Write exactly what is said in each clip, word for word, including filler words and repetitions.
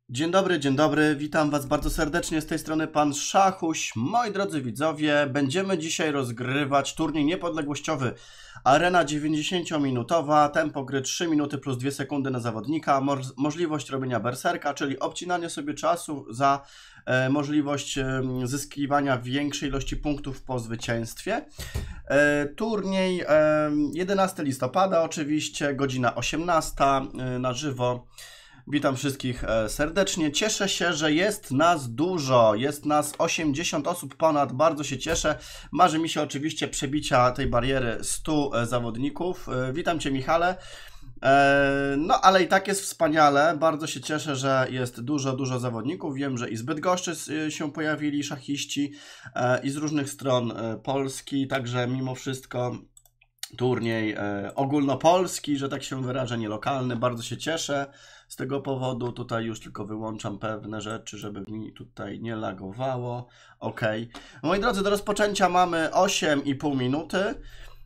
Dzień dobry, dzień dobry, witam Was bardzo serdecznie, z tej strony Pan Szachuś. Moi drodzy widzowie, będziemy dzisiaj rozgrywać turniej niepodległościowy Arena dziewięćdziesięciominutowa, tempo gry trzy minuty plus dwie sekundy na zawodnika, mo możliwość robienia berserka, czyli obcinanie sobie czasu za e, możliwość e, zyskiwania większej ilości punktów po zwycięstwie. E, turniej e, jedenastego listopada oczywiście, godzina osiemnasta e, na żywo. Witam wszystkich serdecznie. Cieszę się, że jest nas dużo. Jest nas osiemdziesiąt osób ponad. Bardzo się cieszę. Marzy mi się oczywiście przebicia tej bariery stu zawodników. Witam Cię, Michale. No, ale i tak jest wspaniale. Bardzo się cieszę, że jest dużo, dużo zawodników. Wiem, że i z Bydgoszczy się pojawili szachiści i z różnych stron Polski. Także mimo wszystko turniej e, ogólnopolski, że tak się wyrażę, nie lokalny. Bardzo się cieszę z tego powodu. Tutaj już tylko wyłączam pewne rzeczy, żeby mi tutaj nie lagowało. Ok. Moi drodzy, do rozpoczęcia mamy osiem i pół minuty. E,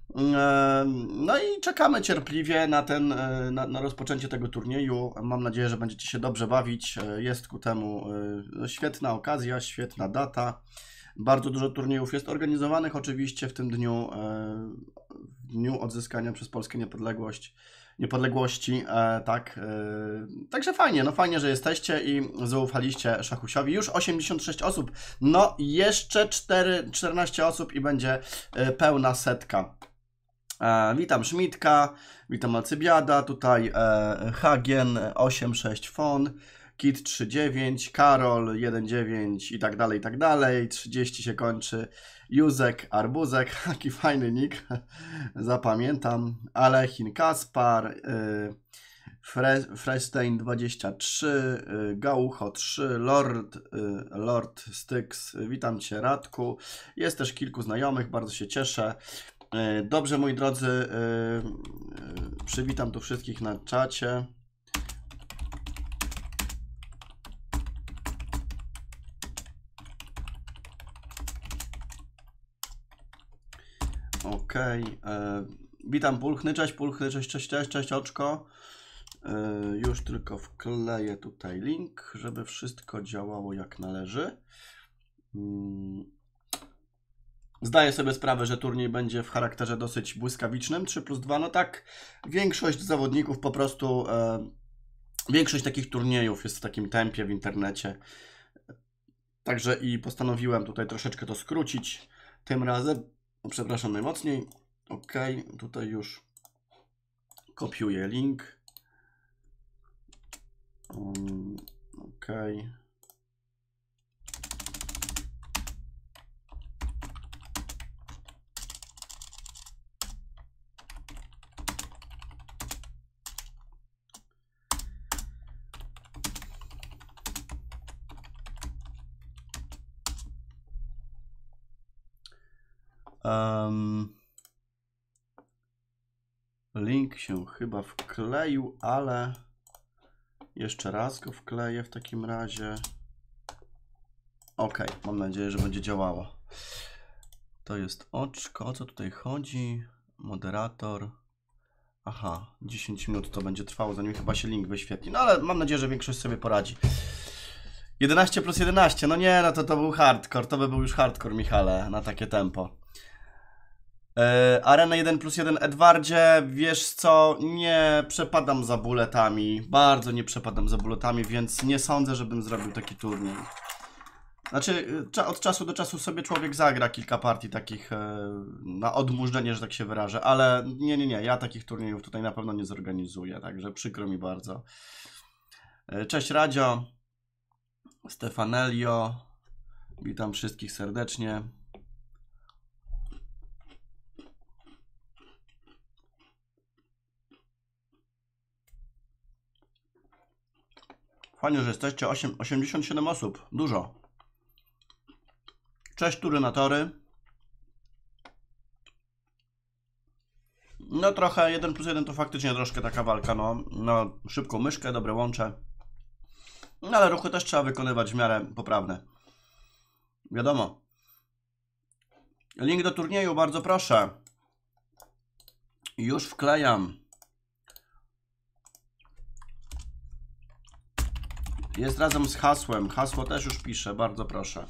no i czekamy cierpliwie na, ten, e, na, na rozpoczęcie tego turnieju. Mam nadzieję, że będziecie się dobrze bawić. E, jest ku temu e, świetna okazja, świetna data. Bardzo dużo turniejów jest organizowanych oczywiście w tym dniu, w dniu odzyskania przez Polskę niepodległość, niepodległości, tak. Także fajnie, no fajnie, że jesteście i zaufaliście Szachusiowi. Już osiemdziesiąt sześć osób, no jeszcze cztery, czternaście osób i będzie pełna setka. Witam Szmitka, witam Alcybiada, tutaj Hagen osiem sześć Fon. Kit trzy dziewięć, Karol jeden dziewięć i tak dalej, i tak dalej. trzydzieści się kończy. Józek, Arbuzek, jaki fajny nick, zapamiętam. Alechin, Kaspar, yy, Fre Frestein dwadzieścia trzy, yy, Gaucho trzy, Lord, yy, Lord Styx, witam Cię, Radku. Jest też kilku znajomych, bardzo się cieszę. Yy, dobrze, moi drodzy, yy, yy, przywitam tu wszystkich na czacie. Okej, okay. Witam Pulchny, cześć Pulchny, cześć, cześć, cześć, cześć oczko. E, już tylko wkleję tutaj link, żeby wszystko działało jak należy. Hmm. Zdaję sobie sprawę, że turniej będzie w charakterze dosyć błyskawicznym, trzy plus dwa, no tak, większość zawodników po prostu, e, większość takich turniejów jest w takim tempie w internecie. Także i postanowiłem tutaj troszeczkę to skrócić tym razem. Przepraszam najmocniej. Ok, tutaj już kopiuję link. Um, ok. Um, link się chyba wkleił, ale jeszcze raz go wkleję w takim razie. Ok, mam nadzieję, że będzie działało. To jest oczko, o co tutaj chodzi? Moderator. Aha, dziesięć minut to będzie trwało, zanim chyba się link wyświetli. No ale mam nadzieję, że większość sobie poradzi. jedenaście plus jedenaście, no nie, no to to był hardcore, to by był już hardcore, Michale, na takie tempo. Yy, Arena jeden plus jeden Edwardzie, wiesz co, nie przepadam za bulletami, bardzo nie przepadam za bulletami, więc nie sądzę, żebym zrobił taki turniej. Znaczy, od czasu do czasu sobie człowiek zagra kilka partii takich yy, na odmurzenie, że tak się wyrażę, ale nie, nie, nie, ja takich turniejów tutaj na pewno nie zorganizuję, także przykro mi bardzo. Yy, cześć Radzio, Stefanelio, witam wszystkich serdecznie. Fajnie, że jesteście. osiemdziesiąt siedem osób. Dużo. Cześć, tury na tory. No trochę, jeden plus jeden to faktycznie troszkę taka walka, no. No, szybką myszkę, dobre łącze. No ale ruchy też trzeba wykonywać w miarę poprawne. Wiadomo. Link do turnieju, bardzo proszę. Już wklejam. Jest razem z hasłem. Hasło też już piszę, bardzo proszę.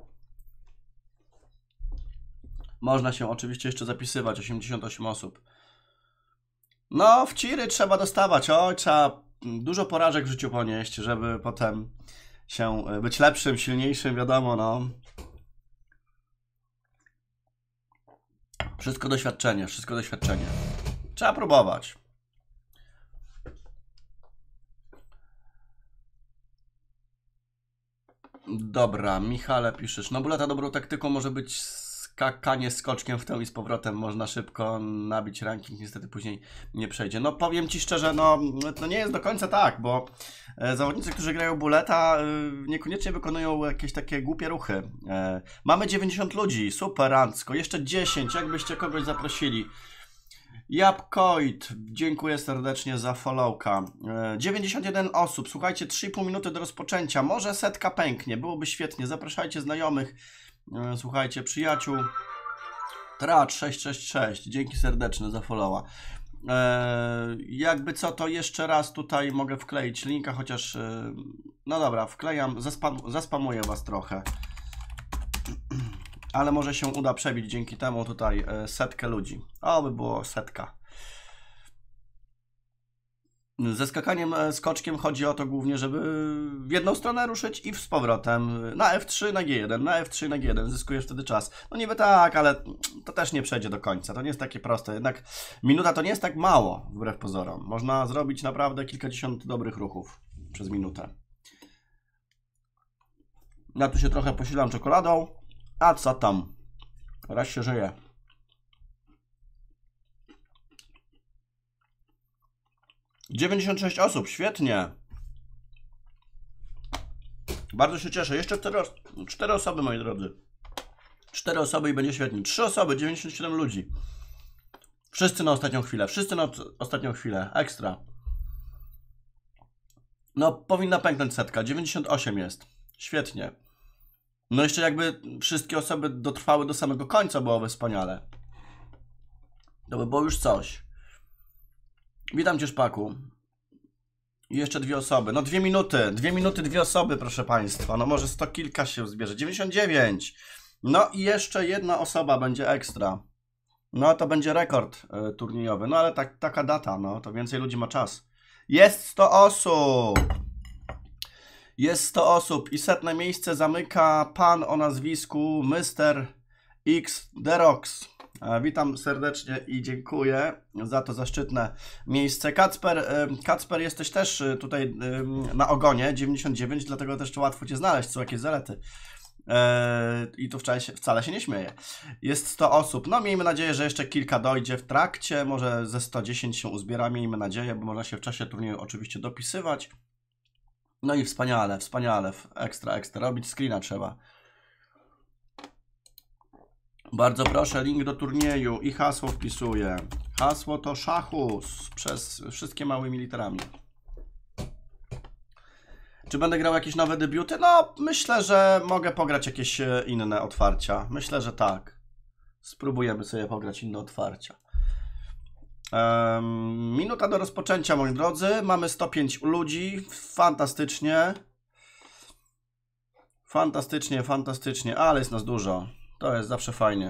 Można się oczywiście jeszcze zapisywać, osiemdziesiąt osiem osób. No, w ciry trzeba dostawać, oj, trzeba dużo porażek w życiu ponieść, żeby potem się być lepszym, silniejszym, wiadomo, no. Wszystko doświadczenie, wszystko doświadczenie. Trzeba próbować. Dobra, Michale piszesz. No buleta dobrą taktyką może być skakanie skoczkiem w tę i z powrotem. Można szybko nabić ranking, niestety później nie przejdzie. No powiem Ci szczerze, no to nie jest do końca tak, bo zawodnicy, którzy grają buleta, niekoniecznie wykonują jakieś takie głupie ruchy. Mamy dziewięćdziesiąt ludzi, super rancko, jeszcze dziesięć, jakbyście kogoś zaprosili. Japkoid, dziękuję serdecznie za followka. dziewięćdziesiąt jeden osób, słuchajcie, trzy i pół minuty do rozpoczęcia. Może setka pęknie, byłoby świetnie. Zapraszajcie znajomych, słuchajcie, przyjaciół. Tracz sześć sześć sześć, dzięki serdeczne za followa. Eee, jakby co, to jeszcze raz tutaj mogę wkleić linka, chociaż e, no dobra, wklejam, zaspam, zaspamuję was trochę. Ale może się uda przebić dzięki temu tutaj setkę ludzi. O, by było setka. Ze skakaniem skoczkiem chodzi o to głównie, żeby w jedną stronę ruszyć i z powrotem. Na F trzy, na G jeden, na F trzy, na G jeden. Zyskujesz wtedy czas. No niby tak, ale to też nie przejdzie do końca. To nie jest takie proste. Jednak minuta to nie jest tak mało, wbrew pozorom. Można zrobić naprawdę kilkadziesiąt dobrych ruchów przez minutę. Ja tu się trochę posilam czekoladą. A co tam? Raz się żyje. dziewięćdziesiąt sześć osób, świetnie. Bardzo się cieszę. Jeszcze cztery, cztery osoby, moi drodzy. cztery osoby i będzie świetnie. trzy osoby, dziewięćdziesiąt siedem ludzi. Wszyscy na ostatnią chwilę. Wszyscy na ostatnią chwilę. Ekstra. No, powinna pęknąć setka. dziewięćdziesiąt osiem jest. Świetnie. No jeszcze jakby wszystkie osoby dotrwały do samego końca, byłoby wspaniale. To by było już coś. Witam Cię, Szpaku. I jeszcze dwie osoby. No dwie minuty. Dwie minuty, dwie osoby, proszę Państwa. No może sto kilka się zbierze. dziewięćdziesiąt dziewięć. No i jeszcze jedna osoba będzie ekstra. No to będzie rekord y, turniejowy. No ale tak, taka data, no to więcej ludzi ma czas. Jest sto osób. Jest sto osób i setne miejsce zamyka pan o nazwisku mister X Derox. Witam serdecznie i dziękuję za to zaszczytne miejsce. Kacper, Kacper, jesteś też tutaj na ogonie dziewięćdziesiąt dziewięć, dlatego też łatwo Cię znaleźć, są jakieś zalety. I tu wcale się, wcale się nie śmieję. Jest sto osób, no miejmy nadzieję, że jeszcze kilka dojdzie w trakcie, może ze sto dziesięć się uzbiera, miejmy nadzieję, bo można się w czasie turnieju oczywiście dopisywać. No i wspaniale, wspaniale, ekstra, ekstra, robić screena trzeba. Bardzo proszę, link do turnieju i hasło wpisuję. Hasło to Szachus przez wszystkie małymi literami. Czy będę grał jakieś nowe debiuty? No, myślę, że mogę pograć jakieś inne otwarcia. Myślę, że tak. Spróbujemy sobie pograć inne otwarcia. Um, minuta do rozpoczęcia, moi drodzy. Mamy sto pięć ludzi. Fantastycznie. Fantastycznie, fantastycznie. Ale jest nas dużo. To jest zawsze fajnie.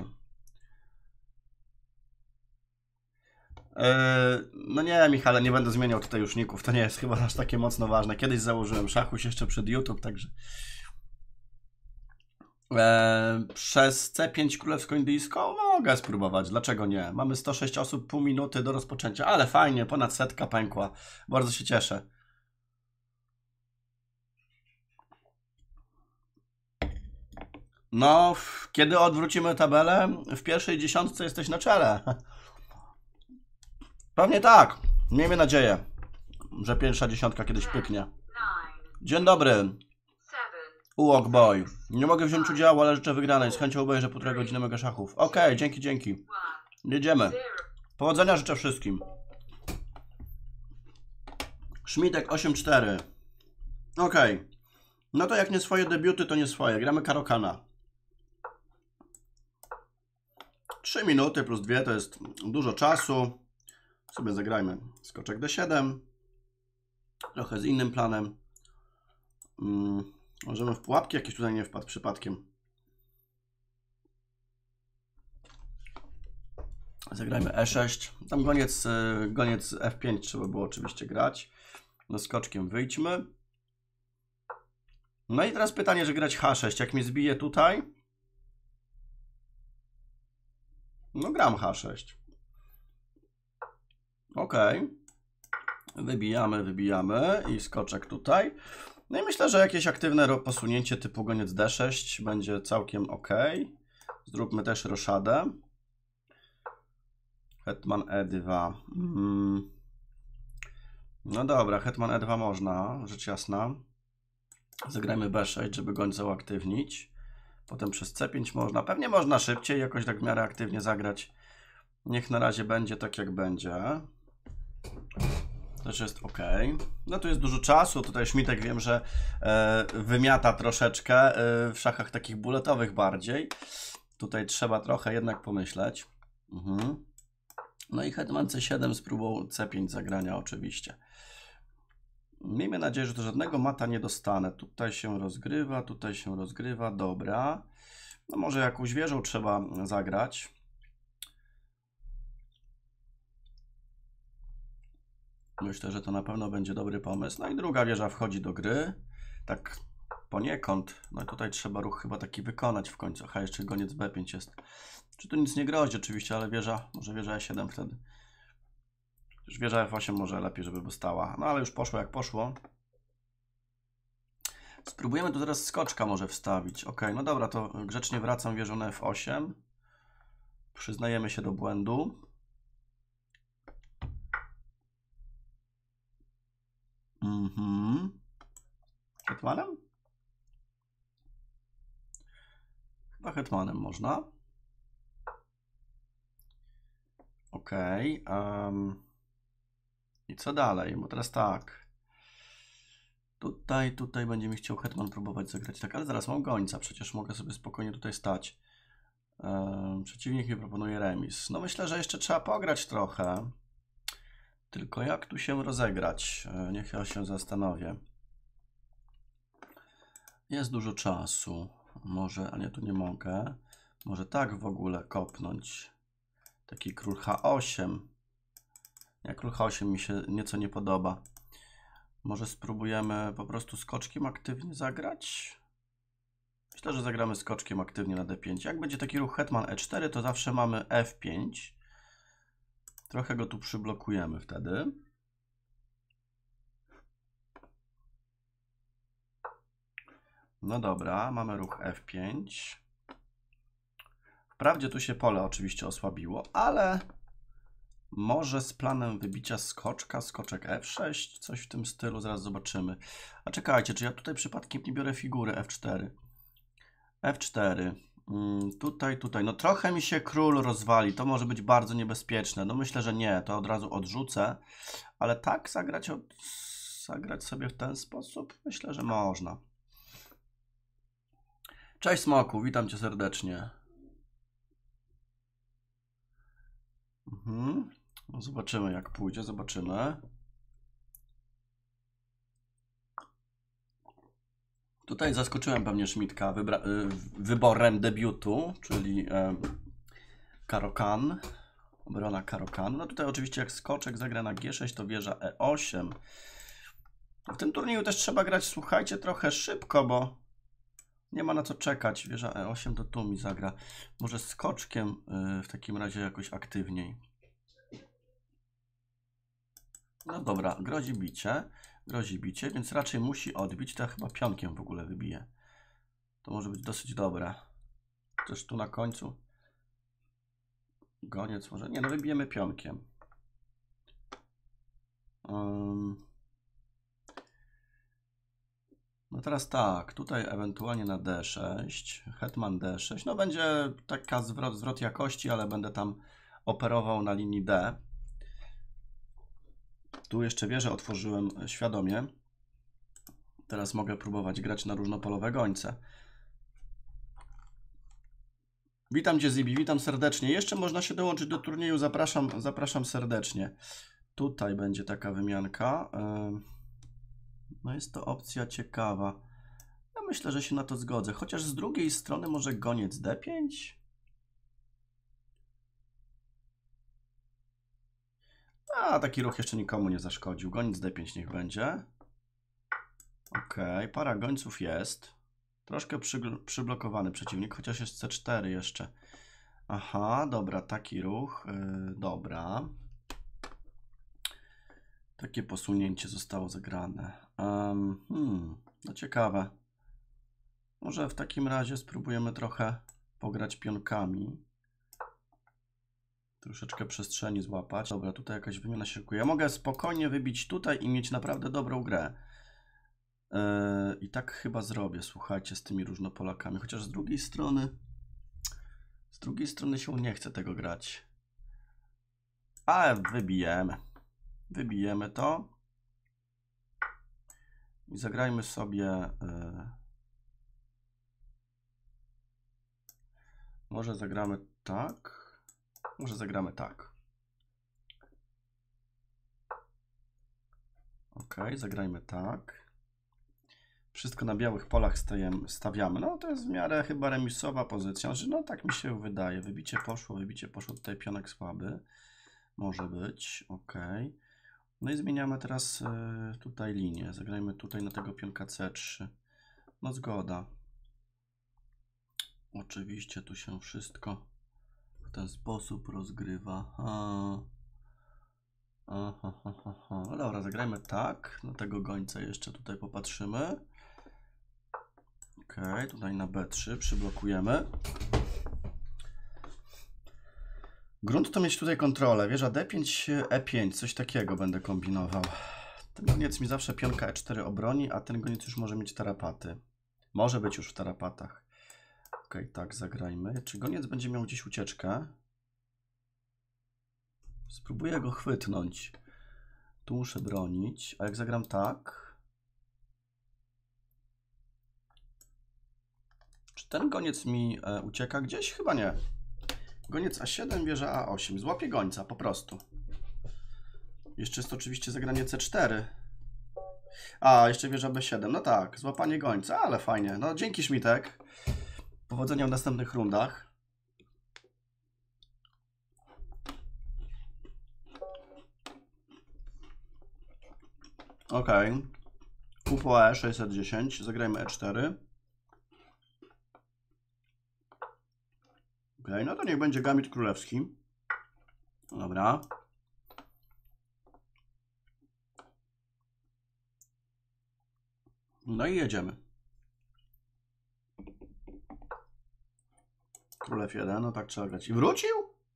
Yy, no nie, Michale, nie będę zmieniał tutaj już ników. To nie jest chyba aż takie mocno ważne. Kiedyś założyłem Szachuś jeszcze przed YouTube, także... Eee, przez C pięć królewsko-indyjską mogę spróbować, dlaczego nie? Mamy sto sześć osób, pół minuty do rozpoczęcia, ale fajnie, ponad setka pękła, bardzo się cieszę. No, kiedy odwrócimy tabelę, w pierwszej dziesiątce jesteś na czele. Pewnie tak, miejmy nadzieję, że pierwsza dziesiątka kiedyś pyknie. Dzień dobry. Uok boy. Nie mogę wziąć udziału, ale życzę wygranej. Z chęcią obejrzę półtorej godziny mega szachów. Okej, okay, dzięki, dzięki. Jedziemy. Powodzenia życzę wszystkim. Szmitek osiem cztery. Okej. Okay. No to jak nie swoje debiuty, to nie swoje. Gramy Karokana. trzy minuty plus dwie to jest dużo czasu. Sobie zagrajmy skoczek D siedem. Trochę z innym planem. Mm, możemy w pułapki jakieś tutaj nie wpadł przypadkiem. Zagrajmy E sześć. Tam goniec, goniec F pięć trzeba było oczywiście grać. No skoczkiem wyjdźmy. No i teraz pytanie, że grać H sześć. Jak mnie zbije tutaj? No gram H sześć. Ok. Wybijamy, wybijamy i skoczek tutaj. No i myślę, że jakieś aktywne posunięcie typu goniec D sześć będzie całkiem ok. Zróbmy też roszadę. Hetman E dwa. Hmm. No dobra, hetman E dwa można, rzecz jasna. Zagrajmy B sześć, żeby gońca uaktywnić. Potem przez C pięć można. Pewnie można szybciej, jakoś tak w miarę aktywnie zagrać. Niech na razie będzie tak, jak będzie. Też jest ok. No tu jest dużo czasu. Tutaj Szmitek wiem, że e, wymiata troszeczkę e, w szachach takich buletowych bardziej. Tutaj trzeba trochę jednak pomyśleć. Mhm. No i hetman C siedem z próbą C pięć zagrania oczywiście. Miejmy nadzieję, że do żadnego mata nie dostanę. Tutaj się rozgrywa, tutaj się rozgrywa. Dobra. No może jakąś wieżą trzeba zagrać. Myślę, że to na pewno będzie dobry pomysł. No i druga wieża wchodzi do gry. Tak poniekąd. No i tutaj trzeba ruch chyba taki wykonać w końcu. Aha, jeszcze goniec B pięć jest. Czy tu nic nie grozi oczywiście, ale wieża, może wieża E siedem wtedy. Już wieża F osiem może lepiej, żeby dostała. No ale już poszło jak poszło. Spróbujemy tu teraz skoczka może wstawić. Ok, no dobra, to grzecznie wracam wieżą na F osiem. Przyznajemy się do błędu. Mhm. Hetmanem? Chyba hetmanem można. Ok. Um. I co dalej? Bo teraz tak. Tutaj, tutaj będzie mi chciał hetman próbować zagrać tak, ale zaraz mam gońca, przecież mogę sobie spokojnie tutaj stać. Um, przeciwnik mi proponuje remis. No myślę, że jeszcze trzeba pograć trochę. Tylko jak tu się rozegrać? Niech ja się zastanowię. Jest dużo czasu. Może, a nie, tu nie mogę. Może tak w ogóle kopnąć. Taki król H osiem. Nie, król H osiem mi się nieco nie podoba. Może spróbujemy po prostu skoczkiem aktywnie zagrać? Myślę, że zagramy skoczkiem aktywnie na D pięć. Jak będzie taki ruch hetman E cztery, to zawsze mamy F pięć. Trochę go tu przyblokujemy wtedy. No dobra, mamy ruch F pięć. Wprawdzie tu się pole oczywiście osłabiło, ale może z planem wybicia skoczka, skoczek F sześć, coś w tym stylu, zaraz zobaczymy. A czekajcie, czy ja tutaj przypadkiem nie biorę figury F cztery? F cztery. Hmm, tutaj, tutaj. No trochę mi się król rozwali, to może być bardzo niebezpieczne. No myślę, że nie, to od razu odrzucę. Ale tak zagrać, od... zagrać sobie w ten sposób? Myślę, że można. Cześć Smoku, witam Cię serdecznie. Mhm. No zobaczymy jak pójdzie, zobaczymy. Tutaj zaskoczyłem pewnie Szmitka wyborem debiutu, czyli e, Caro-Kann, obrona Caro-Kann. No tutaj oczywiście jak skoczek zagra na G sześć, to wieża E osiem. W tym turnieju też trzeba grać, słuchajcie, trochę szybko, bo nie ma na co czekać. Wieża E osiem to tu mi zagra. Może skoczkiem y, w takim razie jakoś aktywniej. No dobra, grozi bicie. Grozi bicie, więc raczej musi odbić. To ja chyba pionkiem w ogóle wybiję. To może być dosyć dobre. Też tu na końcu. Goniec może. Nie, no wybijemy pionkiem. Um. No teraz tak, tutaj ewentualnie na D sześć, hetman D sześć, no będzie taka zwrot, zwrot jakości, ale będę tam operował na linii D. Tu jeszcze wieżę otworzyłem świadomie. Teraz mogę próbować grać na różnopolowe gońce. Witam Cię Zibi, witam serdecznie. Jeszcze można się dołączyć do turnieju, zapraszam, zapraszam serdecznie. Tutaj będzie taka wymianka. No jest to opcja ciekawa. Ja myślę, że się na to zgodzę. Chociaż z drugiej strony może goniec D pięć? A, taki ruch jeszcze nikomu nie zaszkodził. Goniec D pięć niech będzie. Ok, para gońców jest. Troszkę przyblokowany przeciwnik, chociaż jest C cztery jeszcze. Aha, dobra, taki ruch. Yy, dobra. Takie posunięcie zostało zagrane. Um, hmm, no ciekawe. Może w takim razie spróbujemy trochę pograć pionkami. Troszeczkę przestrzeni złapać. Dobra, tutaj jakaś wymiana się szykuje. Ja mogę spokojnie wybić tutaj i mieć naprawdę dobrą grę. Yy, I tak chyba zrobię, słuchajcie, z tymi różnopolakami. Chociaż z drugiej strony... Z drugiej strony się nie chce tego grać. Ale wybijemy. Wybijemy to. I zagrajmy sobie... Yy... Może zagramy tak. Może zagramy tak. Ok, zagrajmy tak. Wszystko na białych polach stajemy, stawiamy. No to jest w miarę chyba remisowa pozycja. Znaczy, no tak mi się wydaje. Wybicie poszło, wybicie poszło. Tutaj pionek słaby. Może być. Ok. No i zmieniamy teraz y, tutaj linię. Zagrajmy tutaj na tego pionka C trzy. No zgoda. Oczywiście tu się wszystko w ten sposób rozgrywa. Aha. Aha, aha, aha. No dobra, zagrajmy tak. Na tego gońca jeszcze tutaj popatrzymy. Ok, tutaj na B trzy przyblokujemy. Grunt to mieć tutaj kontrolę. Wieża D pięć, E pięć, coś takiego będę kombinował. Ten goniec mi zawsze pionka E cztery obroni, a ten goniec już może mieć tarapaty. Może być już w tarapatach. Ok, tak, zagrajmy. Czy goniec będzie miał gdzieś ucieczkę? Spróbuję go chwytnąć. Tu muszę bronić. A jak zagram tak... Czy ten goniec mi e, ucieka gdzieś? Chyba nie. Goniec A siedem, wieża A osiem. Złapię gońca, po prostu. Jeszcze jest oczywiście zagranie C cztery. A, jeszcze wieża B siedem. No tak, złapanie gońca, ale fajnie. No dzięki, Szmitek. Powodzenia w następnych rundach. Ok. Q po E sześćset dziesięć. Zagrajmy E cztery. Ok, no to niech będzie gamit królewski. Dobra. No i jedziemy. Król F jeden, no tak trzeba grać. I wrócił?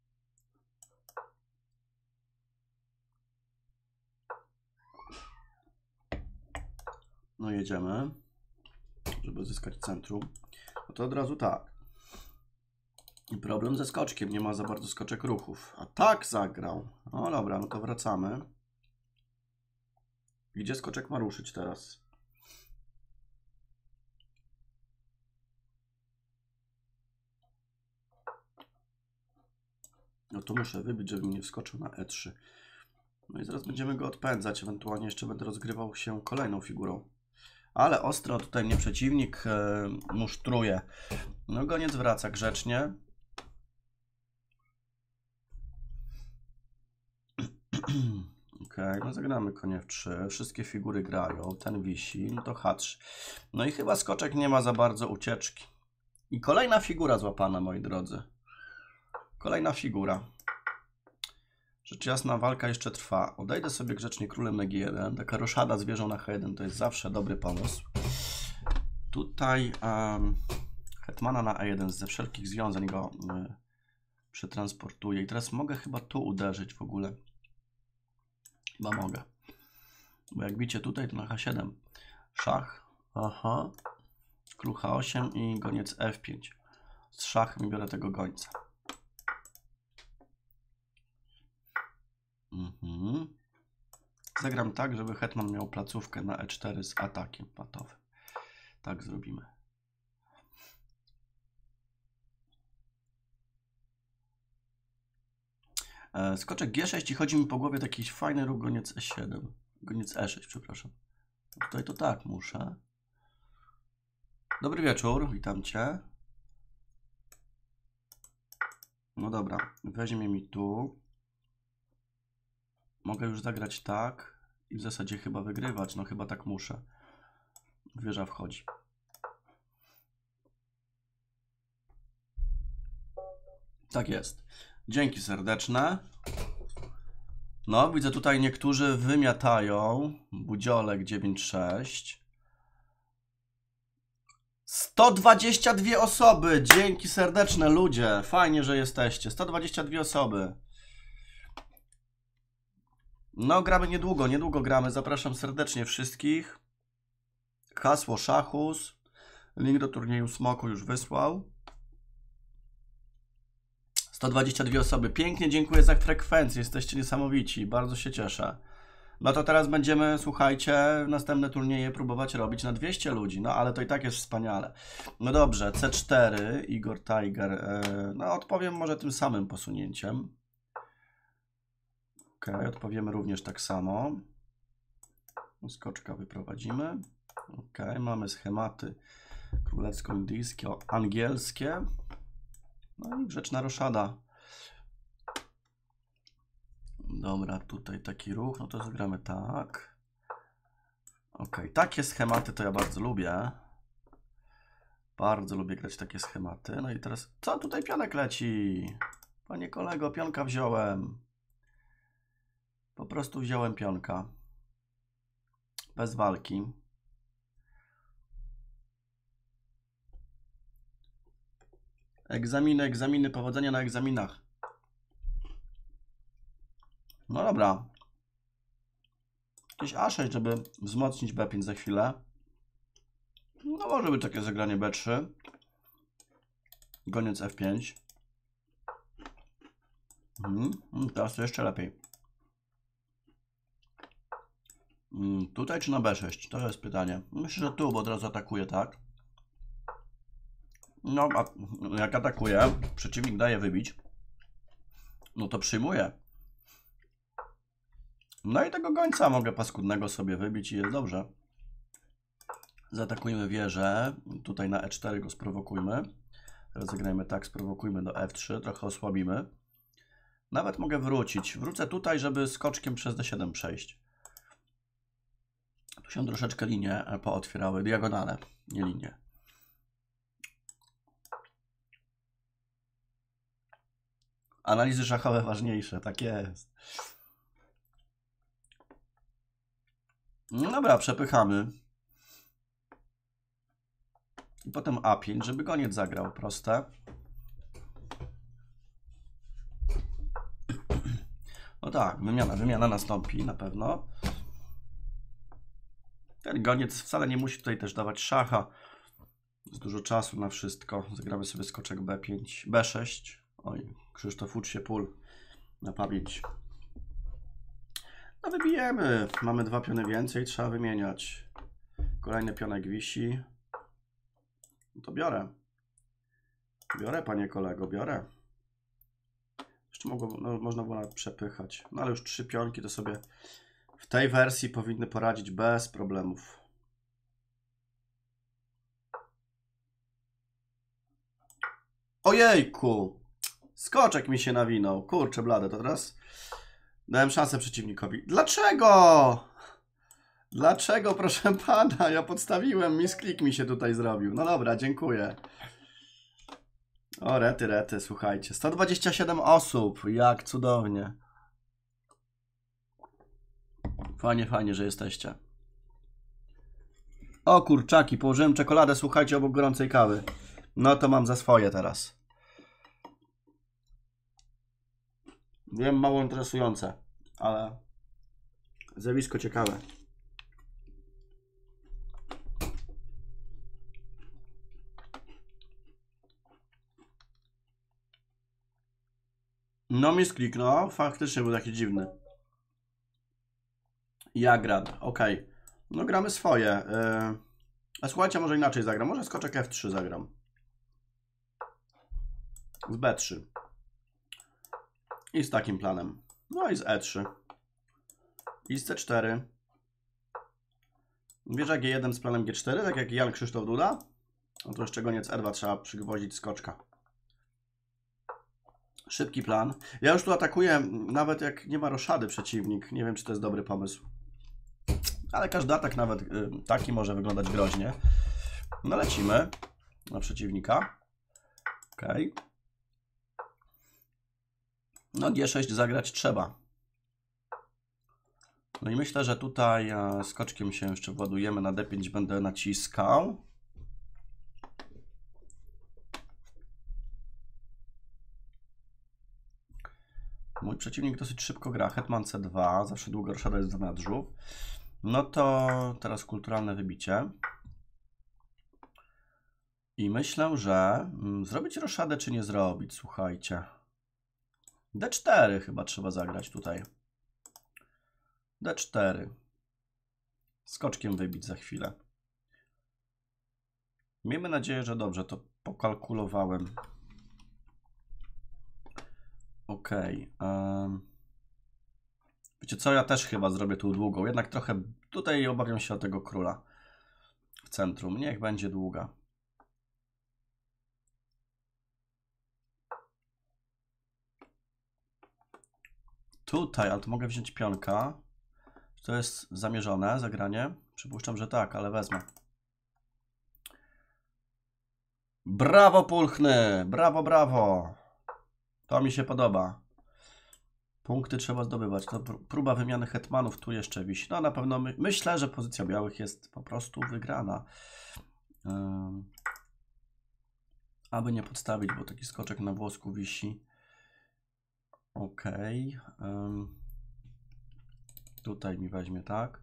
No jedziemy. Żeby zyskać centrum. No to od razu tak. I problem ze skoczkiem. Nie ma za bardzo skoczek ruchów. A tak zagrał. No dobra, no to wracamy. Gdzie skoczek ma ruszyć teraz? No to muszę wybić, żeby nie wskoczył na E trzy. No i zaraz będziemy go odpędzać. Ewentualnie jeszcze będę rozgrywał się kolejną figurą. Ale ostro tutaj mnie przeciwnik e, musztruje. No goniec wraca grzecznie. Ok, no zagramy konie F trzy. Wszystkie figury grają. Ten wisi. No to H trzy. No i chyba skoczek nie ma za bardzo ucieczki. I kolejna figura złapana, moi drodzy. Kolejna figura. Rzecz jasna, walka jeszcze trwa. Odejdę sobie grzecznie królem na G jeden. Taka roszada z wieżą na H jeden to jest zawsze dobry pomysł. Tutaj um, hetmana na E jeden ze wszelkich związań go y, przetransportuję. I teraz mogę chyba tu uderzyć w ogóle. Chyba mogę. Bo jak bicie tutaj, to na H siedem. Szach. Aha. Król H osiem i goniec F pięć. Z szachem i biorę tego gońca. Mhm. Zagram tak, żeby hetman miał placówkę na E cztery z atakiem patowym. Tak zrobimy. Skoczek G sześć i chodzi mi po głowie taki fajny ruch goniec E siedem. Goniec E sześć, przepraszam. Tutaj to tak muszę. Dobry wieczór, witam cię. No dobra, weźmie mi tu. Mogę już zagrać tak i w zasadzie chyba wygrywać. No chyba tak muszę. Wieża wchodzi. Tak jest. Dzięki serdeczne. No, widzę tutaj niektórzy wymiatają. Budziolek dziewięć sześć. sto dwadzieścia dwie osoby. Dzięki serdeczne ludzie. Fajnie, że jesteście. sto dwadzieścia dwie osoby. No, gramy niedługo, niedługo gramy. Zapraszam serdecznie wszystkich. Hasło Szachus. Link do turnieju Smoku już wysłał. sto dwadzieścia dwie osoby. Pięknie dziękuję za frekwencję. Jesteście niesamowici. Bardzo się cieszę. No to teraz będziemy, słuchajcie, następne turnieje próbować robić na dwieście ludzi. No ale to i tak jest wspaniale. No dobrze, C cztery, Igor Tiger. Yy, no odpowiem może tym samym posunięciem. Ok, odpowiemy również tak samo. Skoczka wyprowadzimy. Ok, mamy schematy królewsko-indyjskie, angielskie. No i grzeczna roszada. Dobra, tutaj taki ruch, no to zagramy tak. Ok, takie schematy to ja bardzo lubię. Bardzo lubię grać takie schematy. No i teraz, co tutaj pionek leci? Panie kolego, pionka wziąłem. Po prostu wziąłem pionka. Bez walki. Egzaminy, egzaminy, powodzenia na egzaminach. No dobra. Jakieś A sześć, żeby wzmocnić B pięć za chwilę. No może być takie zagranie B trzy. Goniec F pięć. Mhm. Teraz to jeszcze lepiej. Tutaj czy na B sześć? To jest pytanie. Myślę, że tu, bo od razu atakuje, tak? No, a jak atakuje, przeciwnik daje wybić. No to przyjmuje. No i tego gońca mogę paskudnego sobie wybić i jest dobrze. Zaatakujmy wieżę. Tutaj na E cztery go sprowokujmy. Teraz zagrajmy tak, sprowokujmy do F trzy, trochę osłabimy. Nawet mogę wrócić. Wrócę tutaj, żeby skoczkiem przez D siedem przejść. Tu się troszeczkę linie pootwierały, diagonale, nie linie. Analizy szachowe ważniejsze, tak jest. No dobra, przepychamy. I potem A pięć, żeby goniec zagrał, proste. No tak, wymiana, wymiana nastąpi na pewno. Ten goniec wcale nie musi tutaj też dawać szacha. Jest dużo czasu na wszystko. Zagramy sobie skoczek B pięć, B sześć. Oj, Krzysztof, ucz się pól na pamięć. No wybijemy. Mamy dwa piony więcej, trzeba wymieniać. Kolejny pionek wisi. No to biorę. Biorę, panie kolego, biorę. Jeszcze mogło, no, można było nawet przepychać. No ale już trzy pionki to sobie w tej wersji powinny poradzić bez problemów. Ojejku! Skoczek mi się nawinął. Kurczę blade, to teraz dałem szansę przeciwnikowi. Dlaczego? Dlaczego, proszę pana? Ja podstawiłem, misklik mi się tutaj zrobił. No dobra, dziękuję. O, rety, rety, słuchajcie. sto dwadzieścia siedem osób. Jak cudownie. Fajnie, fajnie, że jesteście. O kurczaki, położyłem czekoladę, słuchajcie, obok gorącej kawy. No to mam za swoje teraz. Wiem, mało interesujące, ale zjawisko ciekawe. No mi skliknął, faktycznie był taki dziwny. Jagrad, ok. No gramy swoje. Yy... A słuchajcie, może inaczej zagram. Może skoczek F trzy zagram. Z B trzy. I z takim planem. No i z E trzy. I z C cztery. Wieża G jeden z planem G cztery, tak jak Jan Krzysztof Duda. No to jeszcze goniec R dwa trzeba przygwoździć skoczka. Szybki plan. Ja już tu atakuję, nawet jak nie ma roszady przeciwnik. Nie wiem, czy to jest dobry pomysł. Ale każdy atak, nawet y, taki, może wyglądać groźnie. No lecimy na przeciwnika. Ok. No G sześć zagrać trzeba. No i myślę, że tutaj e, skoczkiem się jeszcze władujemy. Na D pięć będę naciskał. Mój przeciwnik dosyć szybko gra. Hetman C dwa. Zawsze długa roszada jest w zanadrzu. No to teraz kulturalne wybicie. I myślę, że mm, zrobić roszadę czy nie zrobić, słuchajcie. D cztery chyba trzeba zagrać tutaj. D cztery. Skoczkiem wybić za chwilę. Miejmy nadzieję, że dobrze to pokalkulowałem. Ok. Um. Wiecie co, ja też chyba zrobię tu długą. Jednak trochę tutaj obawiam się o tego króla w centrum. Niech będzie długa. Tutaj, ale to mogę wziąć pionka. Czy to jest zamierzone zagranie? Przypuszczam, że tak, ale wezmę. Brawo, Pulchny! Brawo, brawo! To mi się podoba. Punkty trzeba zdobywać. To próba wymiany hetmanów tu jeszcze wisi. No na pewno my, myślę, że pozycja białych jest po prostu wygrana. Um, aby nie podstawić, bo taki skoczek na włosku wisi. Ok. Um, tutaj mi weźmie, tak.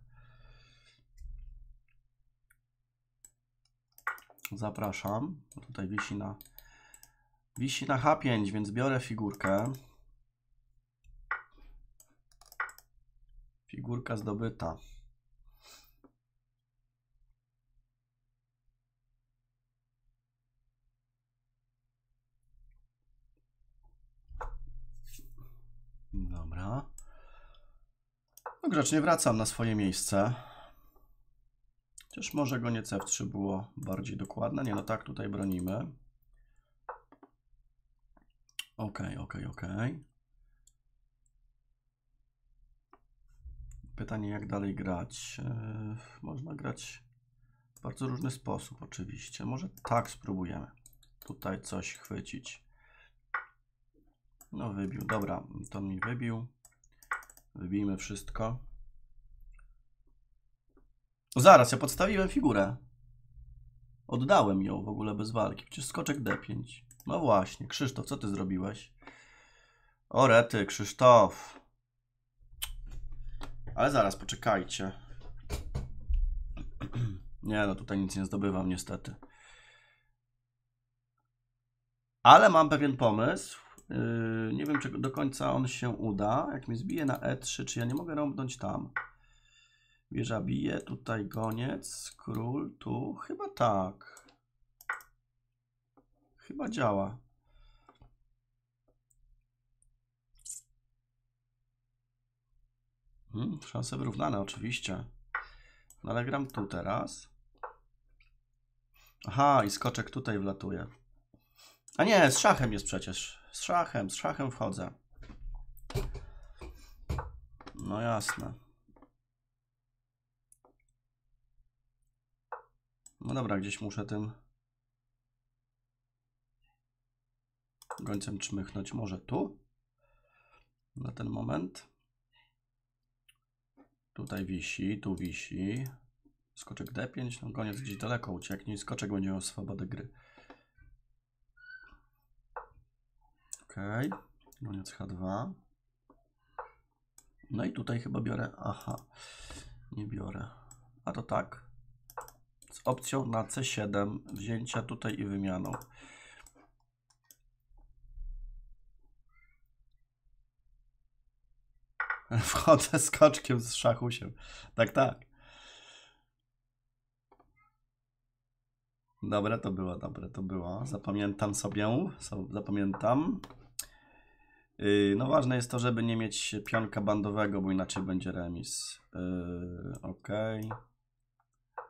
Zapraszam. Tutaj wisi na, wisi na H pięć, więc biorę figurkę. Figurka zdobyta. Dobra. No grzecznie wracam na swoje miejsce. Chociaż może goniec F trzy było bardziej dokładne. Nie, no tak, tutaj bronimy. Ok, ok, ok. Pytanie, jak dalej grać? Yy, można grać w bardzo różny sposób oczywiście. Może tak spróbujemy. Tutaj coś chwycić. No wybił. Dobra, to mi wybił. Wybijmy wszystko. O, zaraz, ja podstawiłem figurę. Oddałem ją w ogóle bez walki. Przecież skoczek D pięć. No właśnie, Krzysztof, co ty zrobiłeś? O rety, Krzysztof. Ale zaraz, poczekajcie. Nie, no tutaj nic nie zdobywam niestety. Ale mam pewien pomysł. Yy, nie wiem, czy do końca on się uda. Jak mi zbije na E trzy, czy ja nie mogę rąbnąć tam? Wieża bije, tutaj goniec, król, tu. Chyba tak. Chyba działa. Hmm, szanse wyrównane oczywiście. No ale gram tu teraz. Aha, i skoczek tutaj wlatuje. A nie, z szachem jest przecież. Z szachem, z szachem wchodzę. No jasne. No dobra, gdzieś muszę tym gońcem czmychnąć. Może tu? Na ten moment. Tutaj wisi, tu wisi. Skoczek D pięć, no goniec gdzieś daleko ucieknie i skoczek będzie miał swobodę gry. Ok, goniec H dwa. No i tutaj chyba biorę, aha, nie biorę. A to tak. Z opcją na C siedem, wzięcia tutaj i wymianą. Wchodzę skoczkiem z szachusiem. Tak, tak. Dobre to było, dobre to było. Zapamiętam sobie, zapamiętam. Yy, no ważne jest to, żeby nie mieć pionka bandowego, bo inaczej będzie remis. Yy, ok.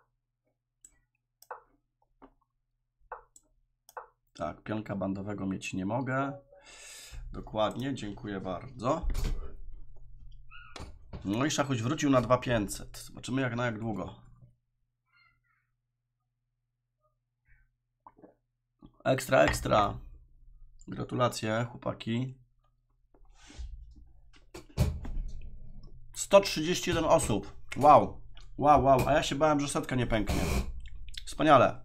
Tak, pionka bandowego mieć nie mogę. Dokładnie, dziękuję bardzo. No i Szachuś wrócił na dwa tysiące pięćset. Zobaczymy jak na jak długo. Ekstra, ekstra. Gratulacje, chłopaki. sto trzydzieści jeden osób. Wow. Wow, wow. A ja się bałem, że setka nie pęknie. Wspaniale.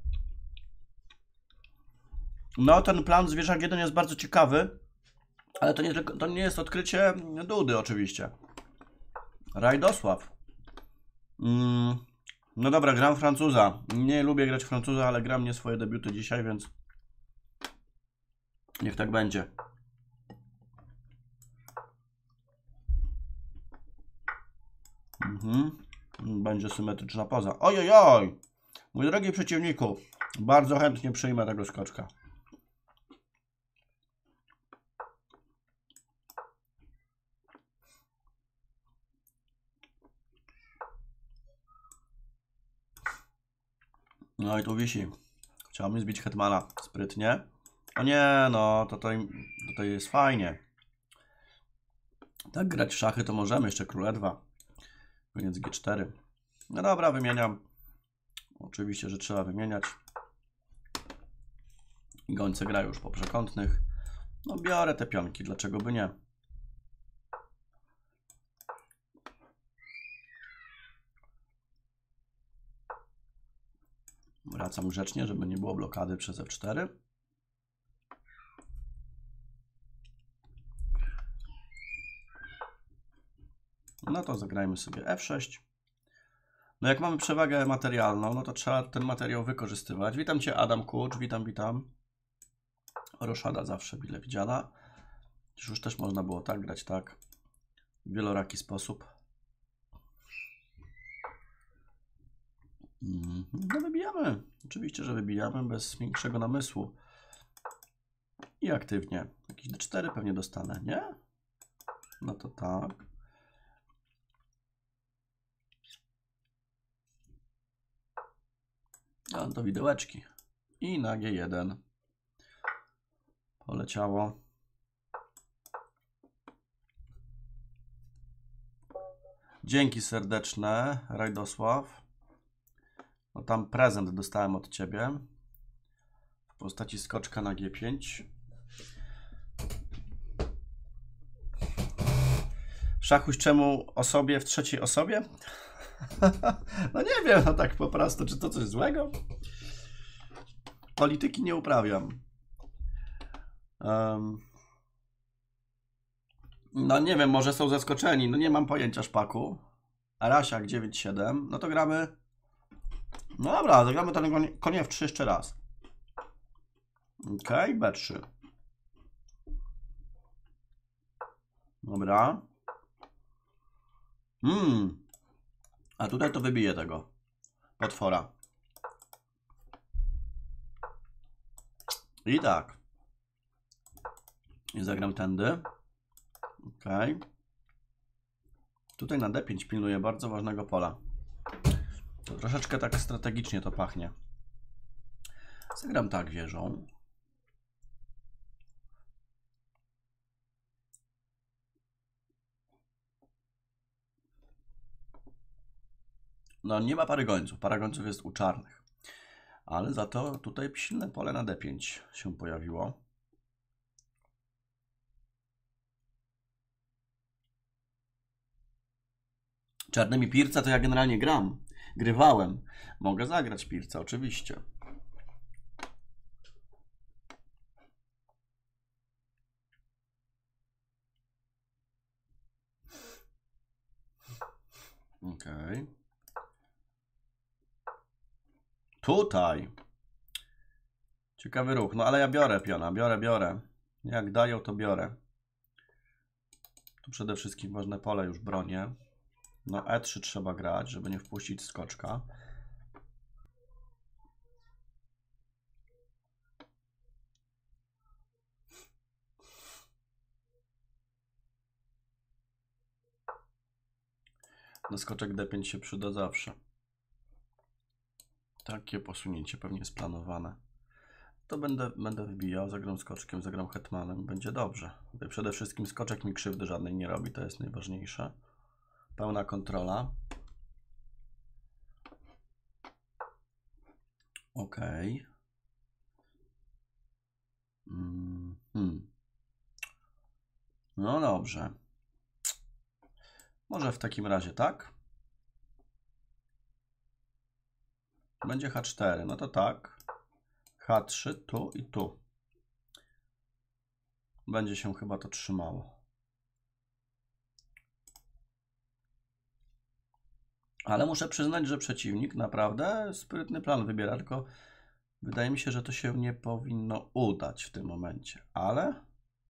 No, ten plan Zwierzak jeden jest bardzo ciekawy. Ale to nie, tylko, to nie jest odkrycie Dudy oczywiście. Rajdosław. Mm, no dobra, gram Francuza. Nie lubię grać Francuza, ale gram nie swoje debiuty dzisiaj, więc niech tak będzie. Mhm. Będzie symetryczna poza. Ojojoj! Oj. Mój drogi przeciwniku, bardzo chętnie przyjmę tego skoczka. No i tu wisi. Chciał mi zbić hetmana. Sprytnie. O nie, no tutaj, tutaj jest fajnie. Tak grać w szachy to możemy. Jeszcze król e dwa. Koniec G cztery. No dobra, wymieniam. Oczywiście, że trzeba wymieniać. Gońce grają już po przekątnych. No biorę te pionki, dlaczego by nie? Wracam grzecznie, żeby nie było blokady przez F cztery. No to zagrajmy sobie F sześć. No jak mamy przewagę materialną, no to trzeba ten materiał wykorzystywać. Witam Cię, Adam Kucz, witam, witam. Roszada zawsze mile widziana. Już też można było tak grać, tak. W wieloraki sposób. No wybijamy. Oczywiście, że wybijamy bez większego namysłu. I aktywnie. Jakiś D cztery pewnie dostanę, nie? No to tak. No to widełeczki. I na G jeden. Poleciało. Dzięki serdeczne, Rajdosław. No tam prezent dostałem od Ciebie. W postaci skoczka na G pięć. Szachuś, czemu osobie w trzeciej osobie? No nie wiem, no tak po prostu, czy to coś złego? Polityki nie uprawiam. Um, no nie wiem, może są zaskoczeni. No nie mam pojęcia, Szpaku. Arasiak dziewięć siedem. No to gramy. No dobra, zagramy ten konie, konie F trzy jeszcze raz. Ok, B trzy. Dobra. Hmm. A tutaj to wybiję tego potwora. I tak. I zagram tędy. Ok. Tutaj na D pięć pilnuję bardzo ważnego pola. To troszeczkę tak strategicznie to pachnie. Zagram tak wieżą. No nie ma pary gońców. Para gońców jest u czarnych. Ale za to tutaj silne pole na D pięć się pojawiło. Czarnymi pirca to ja generalnie gram. Grywałem. Mogę zagrać pirca, oczywiście. Okej. Okay. Tutaj. Ciekawy ruch. No ale ja biorę piona. Biorę, biorę. Jak dają, to biorę. Tu przede wszystkim ważne pole już bronię. No E trzy trzeba grać, żeby nie wpuścić skoczka. No skoczek D pięć się przyda zawsze. Takie posunięcie pewnie jest planowane. to będę, będę wybijał, zagram skoczkiem, zagram hetmanem, będzie dobrze. Przede wszystkim skoczek mi krzywdy żadnej nie robi, to jest najważniejsze. Pełna kontrola. Ok. Hmm. No dobrze. Może w takim razie tak? Będzie H cztery, no to tak. H trzy tu i tu. Będzie się chyba to trzymało. Ale muszę przyznać, że przeciwnik naprawdę sprytny plan wybiera, tylko wydaje mi się, że to się nie powinno udać w tym momencie. Ale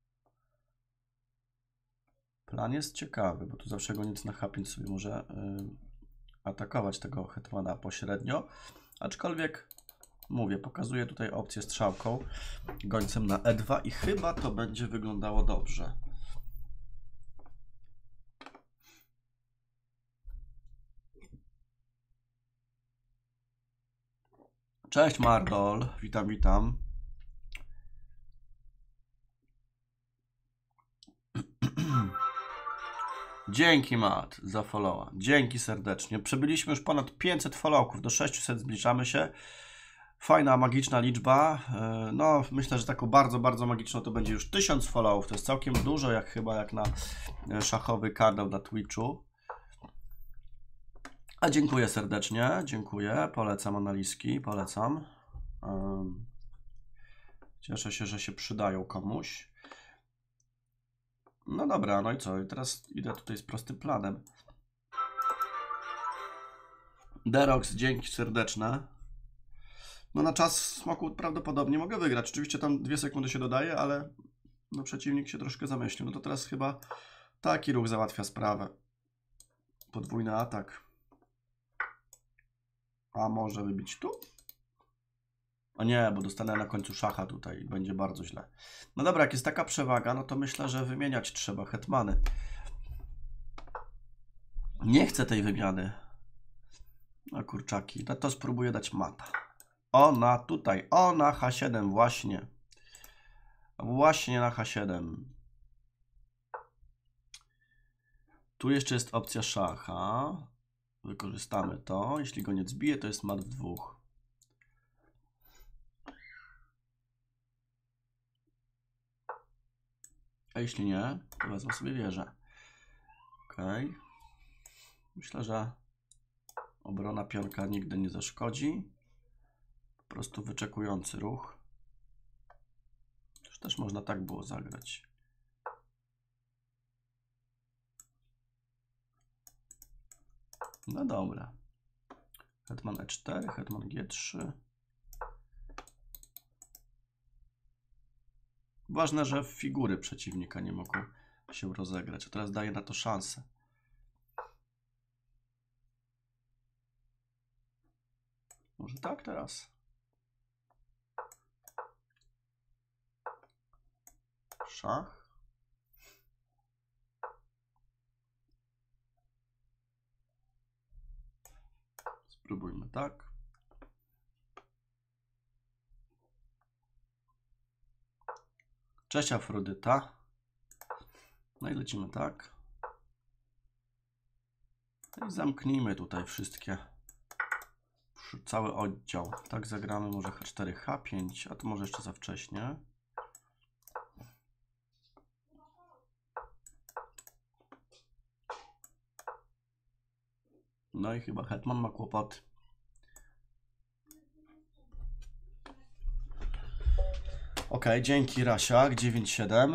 plan jest ciekawy, bo tu zawsze goniec na H pięć sobie może yy, atakować tego hetmana pośrednio. Aczkolwiek mówię, pokazuję tutaj opcję strzałką, gońcem na E dwa i chyba to będzie wyglądało dobrze. Cześć Mardol, witam, witam. Dzięki Matt za followa, dzięki serdecznie. Przebyliśmy już ponad pięćset followków, do sześciuset zbliżamy się. Fajna, magiczna liczba. No, myślę, że taką bardzo, bardzo magiczną to będzie już tysiąc followów. To jest całkiem dużo, jak chyba jak na szachowy kanał na Twitchu. A dziękuję serdecznie, dziękuję. Polecam analizki, polecam. Cieszę się, że się przydają komuś. No dobra, no i co? I teraz idę tutaj z prostym planem. Derox, dzięki serdeczne. No na czas smoku prawdopodobnie mogę wygrać. Oczywiście tam dwie sekundy się dodaje, ale no przeciwnik się troszkę zamyślił. No to teraz chyba taki ruch załatwia sprawę. Podwójny atak. A może wybić tu? O nie, bo dostanę na końcu szacha tutaj i będzie bardzo źle. No dobra, jak jest taka przewaga, no to myślę, że wymieniać trzeba hetmany. Nie chcę tej wymiany. No kurczaki, no to spróbuję dać mata. Ona tutaj, o na H siedem właśnie. Właśnie na H siedem. Tu jeszcze jest opcja szacha. Wykorzystamy to. Jeśli go nie zbije, to jest mat w dwóch. A jeśli nie, to wezmę sobie wieżę. Ok. Myślę, że obrona pionka nigdy nie zaszkodzi. Po prostu wyczekujący ruch. Też można tak było zagrać. No dobra. Hetman E cztery, hetman G trzy. Ważne, że figury przeciwnika nie mogą się rozegrać. A teraz daję na to szansę. Może tak teraz? Szach. Spróbujmy tak. Cześć Afrodyta. No i lecimy tak. I zamknijmy tutaj wszystkie. Cały oddział. Tak zagramy może H cztery, H pięć, a to może jeszcze za wcześnie. No i chyba hetman ma kłopoty. Ok, dzięki Rasiak, dziewięć siedem.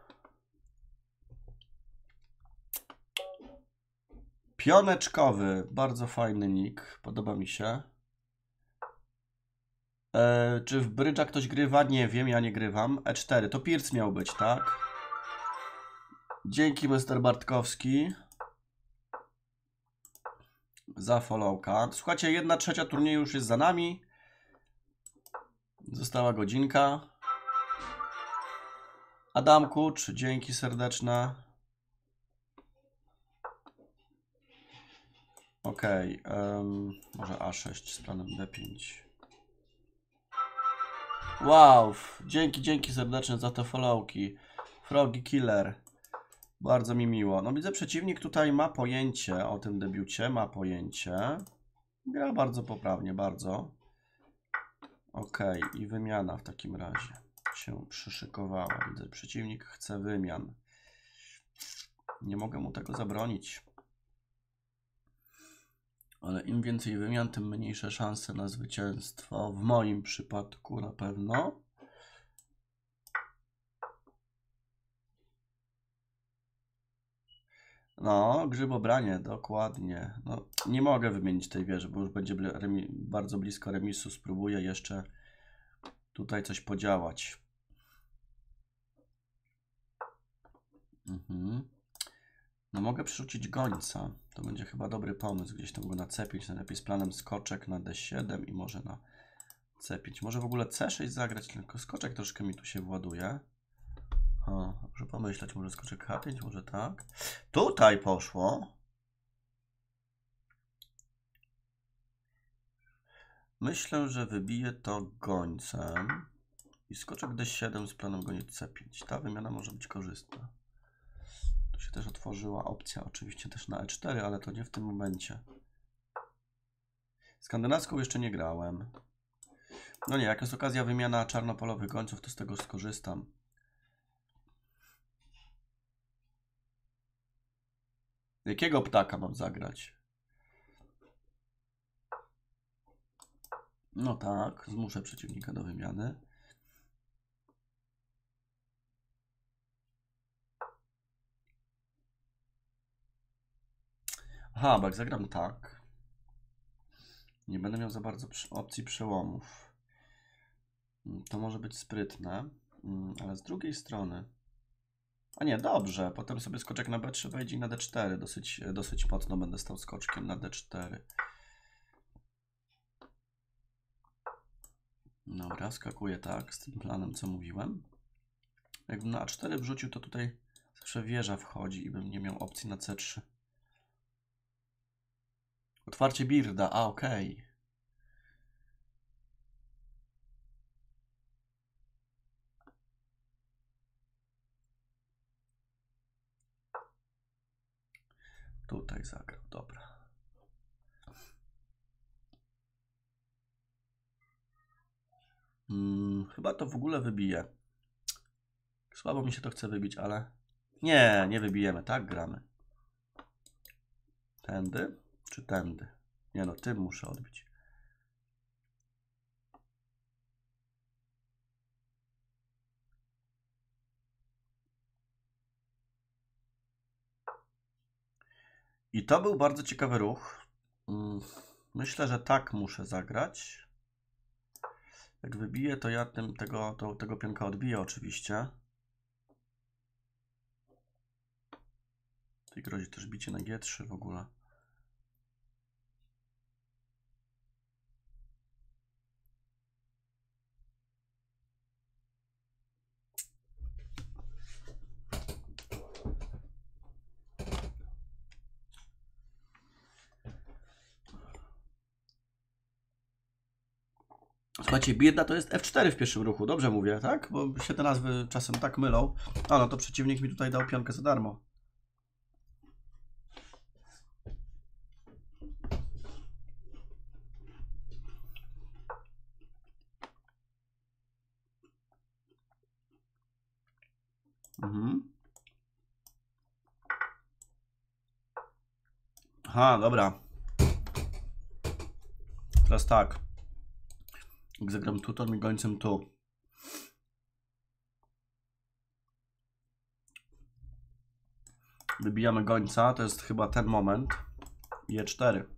Pioneczkowy, bardzo fajny nick, podoba mi się. E, czy w brydża ktoś grywa? Nie wiem, ja nie grywam. E cztery, to Pirc miał być, tak? Dzięki mister Bartkowski za followka. Słuchajcie, jedna trzecia turnieju już jest za nami. Została godzinka. Adam Kucz, dzięki serdeczne. Ok, um, może A sześć z planem D pięć. Wow, dzięki, dzięki serdecznie za te followki. Frogi Killer. Bardzo mi miło. No widzę, przeciwnik tutaj ma pojęcie o tym debiucie, ma pojęcie. Gra bardzo poprawnie, bardzo. Ok, i wymiana w takim razie się przyszykowała. Widzę, przeciwnik chce wymian. Nie mogę mu tego zabronić. Ale im więcej wymian, tym mniejsze szanse na zwycięstwo. W moim przypadku na pewno. No, grzybobranie, dokładnie. No, nie mogę wymienić tej wieży, bo już będzie remi bardzo blisko remisu. Spróbuję jeszcze tutaj coś podziałać. Mhm. No mogę przerzucić gońca. To będzie chyba dobry pomysł. Gdzieś tam go na C pięć. Najlepiej z planem skoczek na D siedem i może na C pięć. Może w ogóle C sześć zagrać, tylko skoczek troszkę mi tu się właduje. O, muszę pomyśleć, może skoczek H pięć, może tak. Tutaj poszło. Myślę, że wybiję to gońcem. I skoczek D siedem z planem goniec C pięć. Ta wymiana może być korzystna. Tu się też otworzyła opcja, oczywiście też na E cztery, ale to nie w tym momencie. Skandynawską jeszcze nie grałem. No nie, jak jest okazja wymiana czarnopolowych gońców, to z tego skorzystam. Jakiego ptaka mam zagrać? No tak, zmuszę przeciwnika do wymiany. Aha, bo jak zagram tak, nie będę miał za bardzo opcji przełomów. To może być sprytne, ale z drugiej strony... A nie, dobrze, potem sobie skoczek na B trzy wejdzie i na D cztery. Dosyć, dosyć mocno będę stał skoczkiem na D cztery. Dobra, skakuję tak, z tym planem, co mówiłem. Jakbym na A cztery wrzucił, to tutaj zawsze wieża wchodzi i bym nie miał opcji na C trzy. Otwarcie birda, a okej. Okay. Tutaj zagrał, dobra. Hmm, chyba to w ogóle wybije. Słabo mi się to chce wybić, ale... Nie, nie wybijemy, tak gramy. Tędy czy tędy? Nie no, tym muszę odbić. I to był bardzo ciekawy ruch. Myślę, że tak muszę zagrać. Jak wybiję, to ja tym, tego, to, tego pionka odbiję oczywiście. Tutaj grozi też bicie na G trzy w ogóle. Słuchajcie, bieda to jest F cztery w pierwszym ruchu, dobrze mówię, tak? Bo się te nazwy czasem tak mylą. A no to przeciwnik mi tutaj dał pionkę za darmo. Mhm. Aha, dobra. Teraz tak. Jak zagram tu, to mi gońcem tu. Wybijamy gońca, to jest chyba ten moment. I E cztery.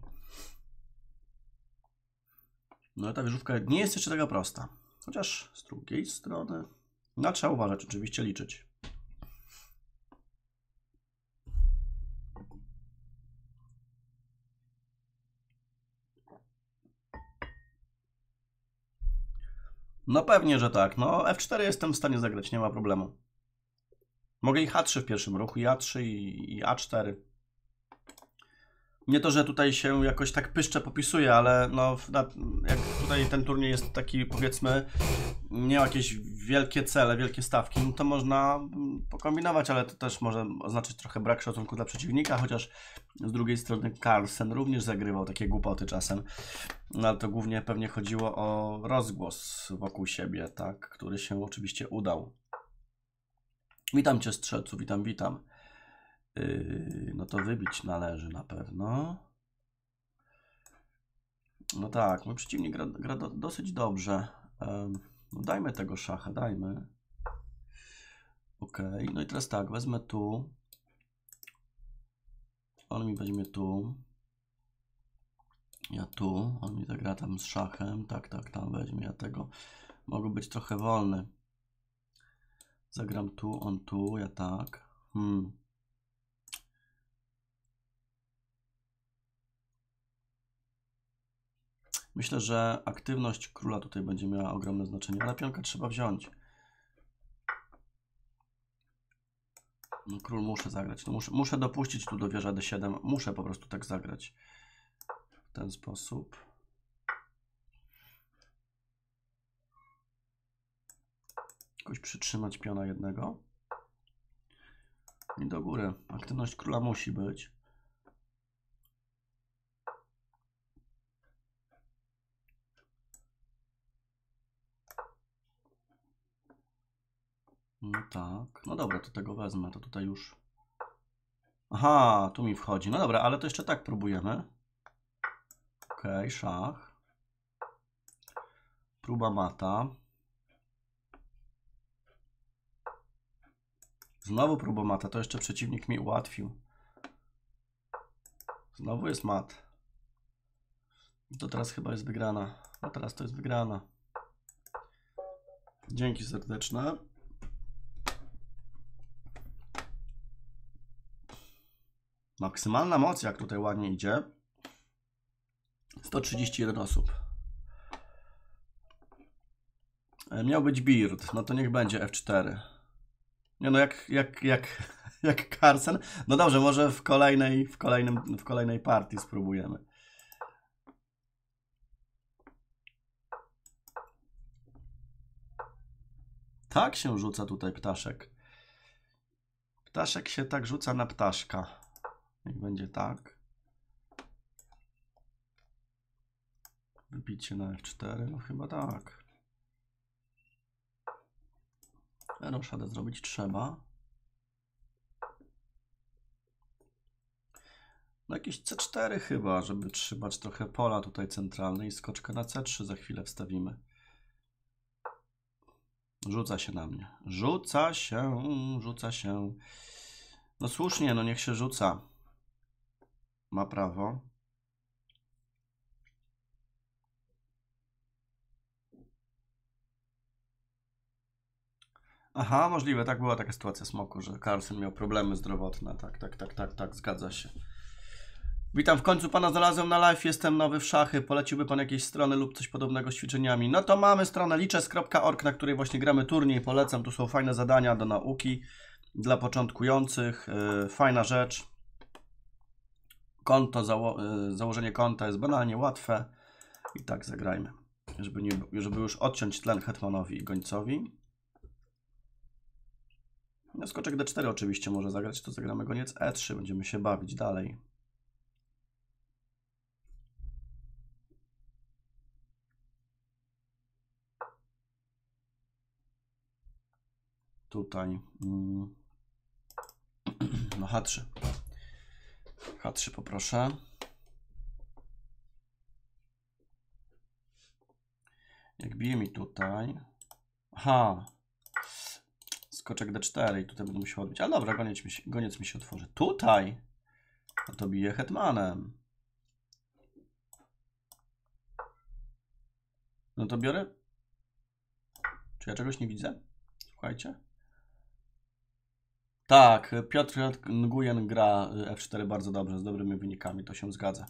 No ta wieżówka nie jest jeszcze taka prosta. Chociaż z drugiej strony... No trzeba uważać, oczywiście liczyć. No pewnie, że tak. No F cztery jestem w stanie zagrać, nie ma problemu. Mogę i H trzy w pierwszym ruchu, i A trzy, i, i A cztery. Nie to, że tutaj się jakoś tak pyszcze popisuje, ale no, jak tutaj ten turniej jest taki, powiedzmy, nie ma jakieś wielkie cele, wielkie stawki, no to można pokombinować, ale to też może oznaczać trochę brak szacunku dla przeciwnika, chociaż z drugiej strony Carlsen również zagrywał takie głupoty czasem. No ale to głównie pewnie chodziło o rozgłos wokół siebie, tak, który się oczywiście udał. Witam Cię, strzelcu, witam, witam. Yy, no to wybić należy na pewno. No tak, mój przeciwnik gra, gra do, dosyć dobrze. Um, no dajmy tego szacha, dajmy. Ok, no i teraz tak, wezmę tu. On mi weźmie tu. Ja tu. On mi zagra tam z szachem. Tak, tak, tam weźmie. Ja tego. Mogę być trochę wolny. Zagram tu, on tu, ja tak. Hmm. Myślę, że aktywność króla tutaj będzie miała ogromne znaczenie, ale pionka trzeba wziąć. No, król muszę zagrać. No, muszę, muszę dopuścić tu do wieża D siedem. Muszę po prostu tak zagrać. W ten sposób. Jakoś przytrzymać piona jednego. I do góry. Aktywność króla musi być. No tak. No dobra, to tego wezmę. To tutaj już... Aha, tu mi wchodzi. No dobra, ale to jeszcze tak próbujemy. Ok, szach. Próba mata. Znowu próba mata. To jeszcze przeciwnik mi ułatwił. Znowu jest mat. To teraz chyba jest wygrana. No teraz to jest wygrana. Dzięki serdeczne. Maksymalna moc, jak tutaj ładnie idzie. sto trzydzieści jeden osób. Miał być Beard, no to niech będzie F cztery. Nie no, jak, jak, jak, jak Carlsen. No dobrze, może w kolejnej, w kolejnym, w kolejnej partii spróbujemy. Tak się rzuca tutaj ptaszek. Ptaszek się tak rzuca na ptaszka. Niech będzie tak. Wybicie na F cztery, no chyba tak. Roszadę zrobić trzeba. No jakieś C cztery chyba, żeby trzymać trochę pola tutaj centralne i skoczkę na C trzy za chwilę wstawimy. Rzuca się na mnie. Rzuca się, rzuca się. No słusznie, no niech się rzuca. Ma prawo. Aha, możliwe, tak była taka sytuacja smoku, że Carlsen miał problemy zdrowotne. Tak, tak, tak, tak, tak, zgadza się. Witam, w końcu pana znalazłem na live, jestem nowy w szachy, poleciłby pan jakieś strony lub coś podobnego z ćwiczeniami? No to mamy stronę liczes kropka org, na której właśnie gramy turniej, polecam, tu są fajne zadania do nauki dla początkujących, yy, fajna rzecz. Konto, zało yy, założenie konta jest banalnie łatwe i tak zagrajmy, żeby, nie, żeby już odciąć tlen hetmanowi i gońcowi. No, skoczek D cztery oczywiście może zagrać, to zagramy goniec E trzy, będziemy się bawić dalej. Tutaj mm, no H trzy. H trzy poproszę. Jak bije mi tutaj. Aha. Skoczek D cztery i tutaj będę musiał odbić. Ale dobra, goniec mi się, goniec mi się otworzy. Tutaj. No to bije hetmanem. No to biorę. Czy ja czegoś nie widzę? Słuchajcie. Tak, Piotr Nguyen gra F cztery bardzo dobrze, z dobrymi wynikami, to się zgadza.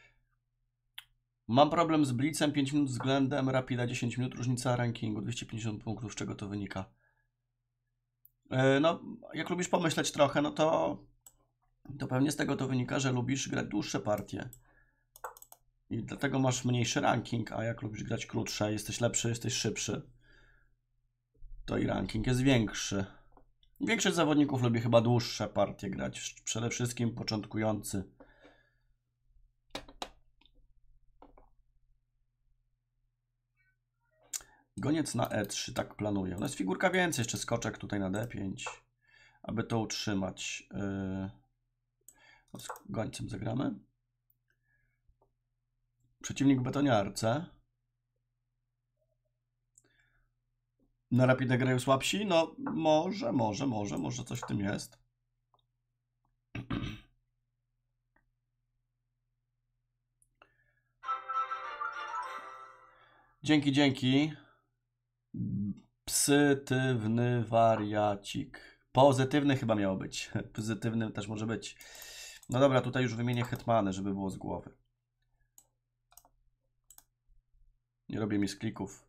Mam problem z blitzem, pięć minut względem rapida, dziesięć minut, różnica rankingu, dwieście pięćdziesiąt punktów, z czego to wynika? No, jak lubisz pomyśleć trochę, no to To pewnie z tego to wynika, że lubisz grać dłuższe partie. I dlatego masz mniejszy ranking, a jak lubisz grać krótsze, jesteś lepszy, jesteś szybszy, to i ranking jest większy. Większość zawodników lubi chyba dłuższe partie grać, przede wszystkim początkujący. Goniec na e trzy, tak planuję. No jest figurka więcej, jeszcze skoczek tutaj na d pięć, aby to utrzymać. Yy... Z gońcem zagramy. Przeciwnik w betoniarce. Na rapidne grają słabsi? No może, może, może, może coś w tym jest. Dzięki, dzięki. Pozytywny wariacik. Pozytywny chyba miało być. Pozytywny też może być. No dobra, tutaj już wymienię hetmany, żeby było z głowy. Nie robię mi z klików.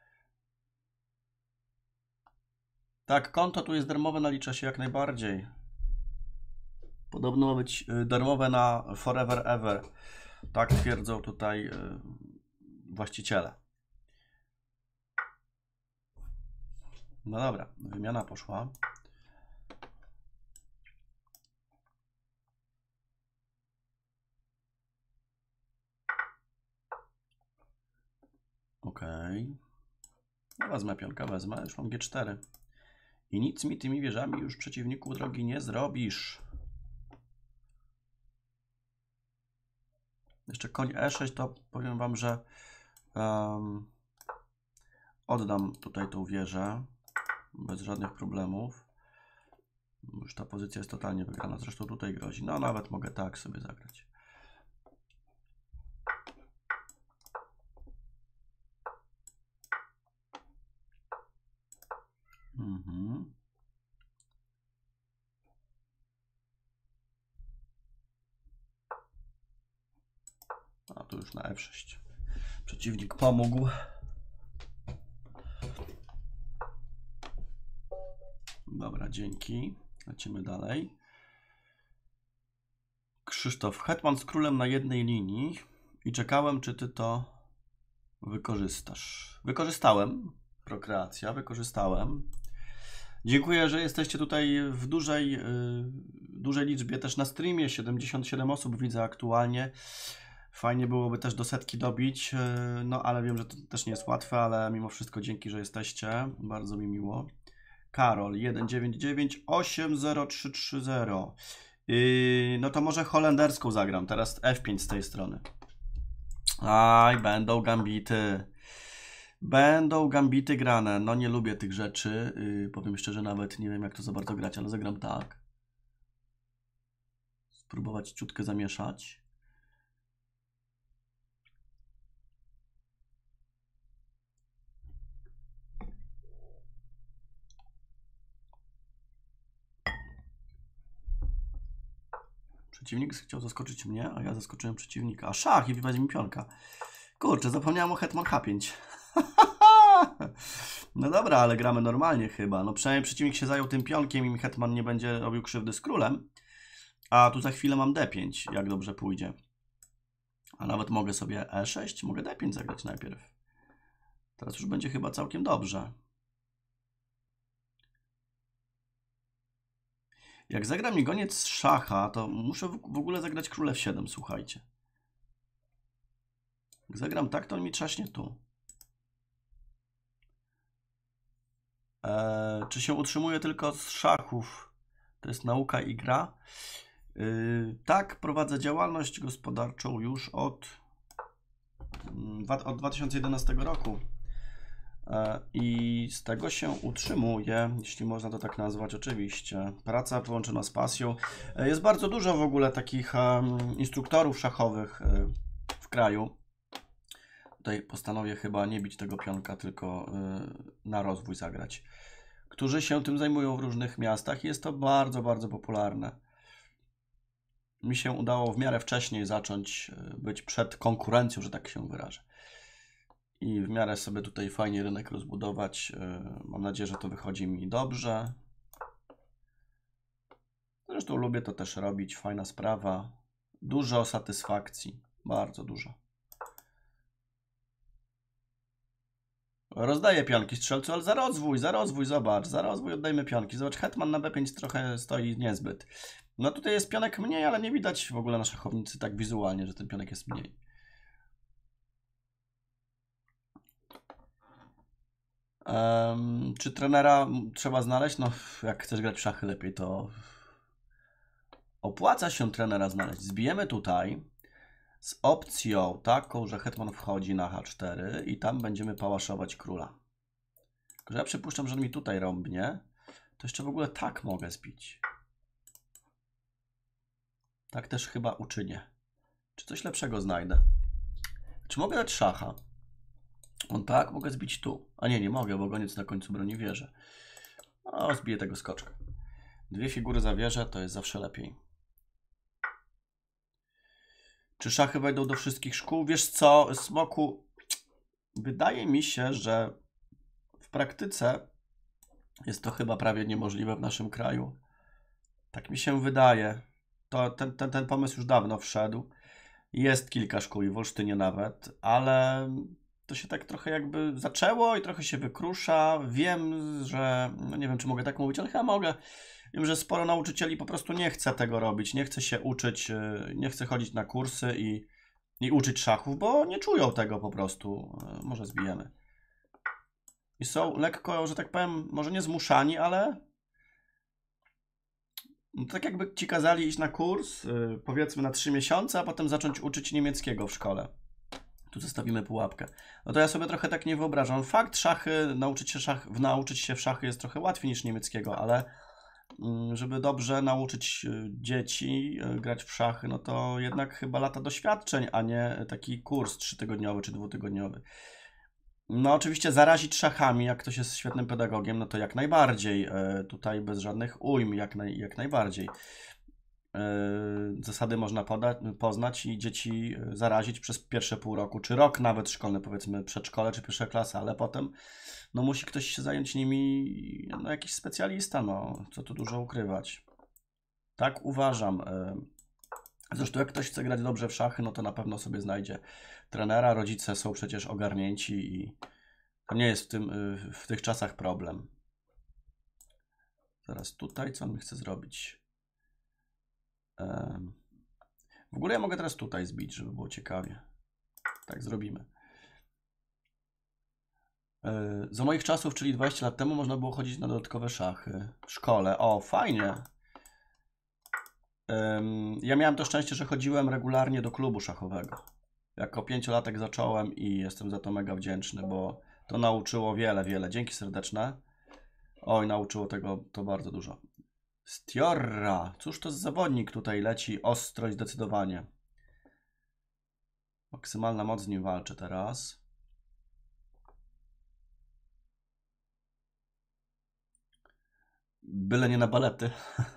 Tak, konto tu jest darmowe, nalicza się jak najbardziej. Podobno ma być darmowe na forever ever. Tak twierdzą tutaj właściciele. No dobra, wymiana poszła. Okej. Okay. No wezmę pionkę, wezmę, już mam g cztery. I nic mi tymi wieżami już przeciwniku drogi nie zrobisz. Jeszcze koń e sześć, to powiem wam, że um, oddam tutaj tą wieżę bez żadnych problemów. Już ta pozycja jest totalnie wygrana, zresztą tutaj grozi. No nawet mogę tak sobie zagrać. Mhm. A tu już na f sześć. Przeciwnik pomógł. Dobra, dzięki. Lecimy dalej. Krzysztof, hetman z królem na jednej linii i czekałem, czy ty to wykorzystasz. Wykorzystałem. Prokreacja, wykorzystałem. Dziękuję, że jesteście tutaj w dużej, yy, dużej liczbie też na streamie. siedemdziesiąt siedem osób widzę aktualnie. Fajnie byłoby też do setki dobić, yy, no ale wiem, że to też nie jest łatwe, ale mimo wszystko dzięki, że jesteście. Bardzo mi miło. Karol, jeden dziewięć dziewięć osiem zero trzy trzy zero. Yy, no to może holenderską zagram. Teraz f pięć z tej strony. Aj, będą gambity. Będą gambity grane. No nie lubię tych rzeczy. Yy, powiem szczerze, nawet nie wiem jak to za bardzo grać, ale zagram tak. Spróbować ciutkę zamieszać. Przeciwnik chciał zaskoczyć mnie, a ja zaskoczyłem przeciwnika. A szach i wywadzi mi pionka. Kurczę, zapomniałem o hetman h pięć. No dobra, ale gramy normalnie chyba. No przynajmniej przeciwnik się zajął tym pionkiem i mi hetman nie będzie robił krzywdy z królem. A tu za chwilę mam d pięć, jak dobrze pójdzie. A nawet mogę sobie e sześć, mogę d pięć zagrać najpierw. Teraz już będzie chyba całkiem dobrze. Jak zagra mi goniec z szacha, to muszę w ogóle zagrać król f siedem, słuchajcie. Jak zagram tak, to on mi trzaśnie tu. Eee, czy się utrzymuje tylko z szachów? To jest nauka i gra. Yy, tak, prowadzę działalność gospodarczą już od, od dwa tysiące jedenastego roku. I z tego się utrzymuję, jeśli można to tak nazwać, oczywiście. Praca połączona z pasją. Jest bardzo dużo w ogóle takich um, instruktorów szachowych y, w kraju. Tutaj postanowię chyba nie bić tego pionka, tylko y, na rozwój zagrać. Którzy się tym zajmują w różnych miastach i jest to bardzo, bardzo popularne. Mi się udało w miarę wcześniej zacząć być przed konkurencją, że tak się wyrażę. I w miarę sobie tutaj fajnie rynek rozbudować. Mam nadzieję, że to wychodzi mi dobrze. Zresztą lubię to też robić, fajna sprawa. Dużo satysfakcji, bardzo dużo. Rozdaję pionki strzelcu, ale za rozwój, za rozwój, zobacz, za rozwój oddajmy pionki. Zobacz, hetman na B pięć trochę stoi niezbyt. No tutaj jest pionek mniej, ale nie widać w ogóle na szachownicy tak wizualnie, że ten pionek jest mniej. Um, czy trenera trzeba znaleźć? No, jak chcesz grać w szachy lepiej, to opłaca się trenera znaleźć. Zbijemy tutaj z opcją taką, że hetman wchodzi na H cztery i tam będziemy pałaszować króla. Tylko że ja przypuszczam, że on mi tutaj rąbnie, to jeszcze w ogóle tak mogę zbić. Tak też chyba uczynię. Czy coś lepszego znajdę? Czy mogę dać szacha? On tak, mogę zbić tu. A nie, nie mogę, bo goniec na końcu broni wieżę. O, zbiję tego skoczka. Dwie figury za wieżę to jest zawsze lepiej. Czy szachy wejdą do wszystkich szkół? Wiesz co, Smoku, wydaje mi się, że w praktyce jest to chyba prawie niemożliwe w naszym kraju. Tak mi się wydaje. To, ten, ten, ten pomysł już dawno wszedł. Jest kilka szkół i w Olsztynie nawet, ale to się tak trochę jakby zaczęło i trochę się wykrusza. Wiem, że, no nie wiem, czy mogę tak mówić, ale chyba mogę. Wiem, że sporo nauczycieli po prostu nie chce tego robić, nie chce się uczyć, nie chce chodzić na kursy i, i uczyć szachów, bo nie czują tego po prostu. Może zbijemy. I są lekko, że tak powiem, może nie zmuszani, ale no tak jakby ci kazali iść na kurs, yy, powiedzmy na trzy miesiące, a potem zacząć uczyć niemieckiego w szkole. Tu zostawimy pułapkę. No to ja sobie trochę tak nie wyobrażam. Fakt, szachy, nauczyć się, szach, nauczyć się w szachy jest trochę łatwiej niż niemieckiego, ale yy, żeby dobrze nauczyć yy, dzieci yy, grać w szachy, no to jednak chyba lata doświadczeń, a nie taki kurs trzytygodniowy czy dwutygodniowy. No oczywiście zarazić szachami, jak ktoś jest świetnym pedagogiem, no to jak najbardziej, e, tutaj bez żadnych ujm, jak, naj, jak najbardziej. E, zasady można podać, poznać i dzieci zarazić przez pierwsze pół roku, czy rok nawet szkolny, powiedzmy przedszkole, czy pierwsza klasa, ale potem no musi ktoś się zająć nimi, no jakiś specjalista, no co tu dużo ukrywać. Tak uważam. E, Zresztą jak ktoś chce grać dobrze w szachy, no to na pewno sobie znajdzie trenera. Rodzice są przecież ogarnięci i to nie jest w, tym, w tych czasach problem. Zaraz tutaj, co on mi chce zrobić? W ogóle ja mogę teraz tutaj zbić, żeby było ciekawie. Tak zrobimy. Za moich czasów, czyli dwadzieścia lat temu, można było chodzić na dodatkowe szachy w szkole. O, fajnie. Ja miałem to szczęście, że chodziłem regularnie do klubu szachowego. Jako pięciolatek zacząłem i jestem za to mega wdzięczny, bo to nauczyło wiele, wiele. Dzięki serdeczne. Oj, nauczyło tego to bardzo dużo. Stiorra. Cóż to za zawodnik tutaj leci ostro i zdecydowanie. Maksymalna moc z nim walczy teraz. Byle nie na balety.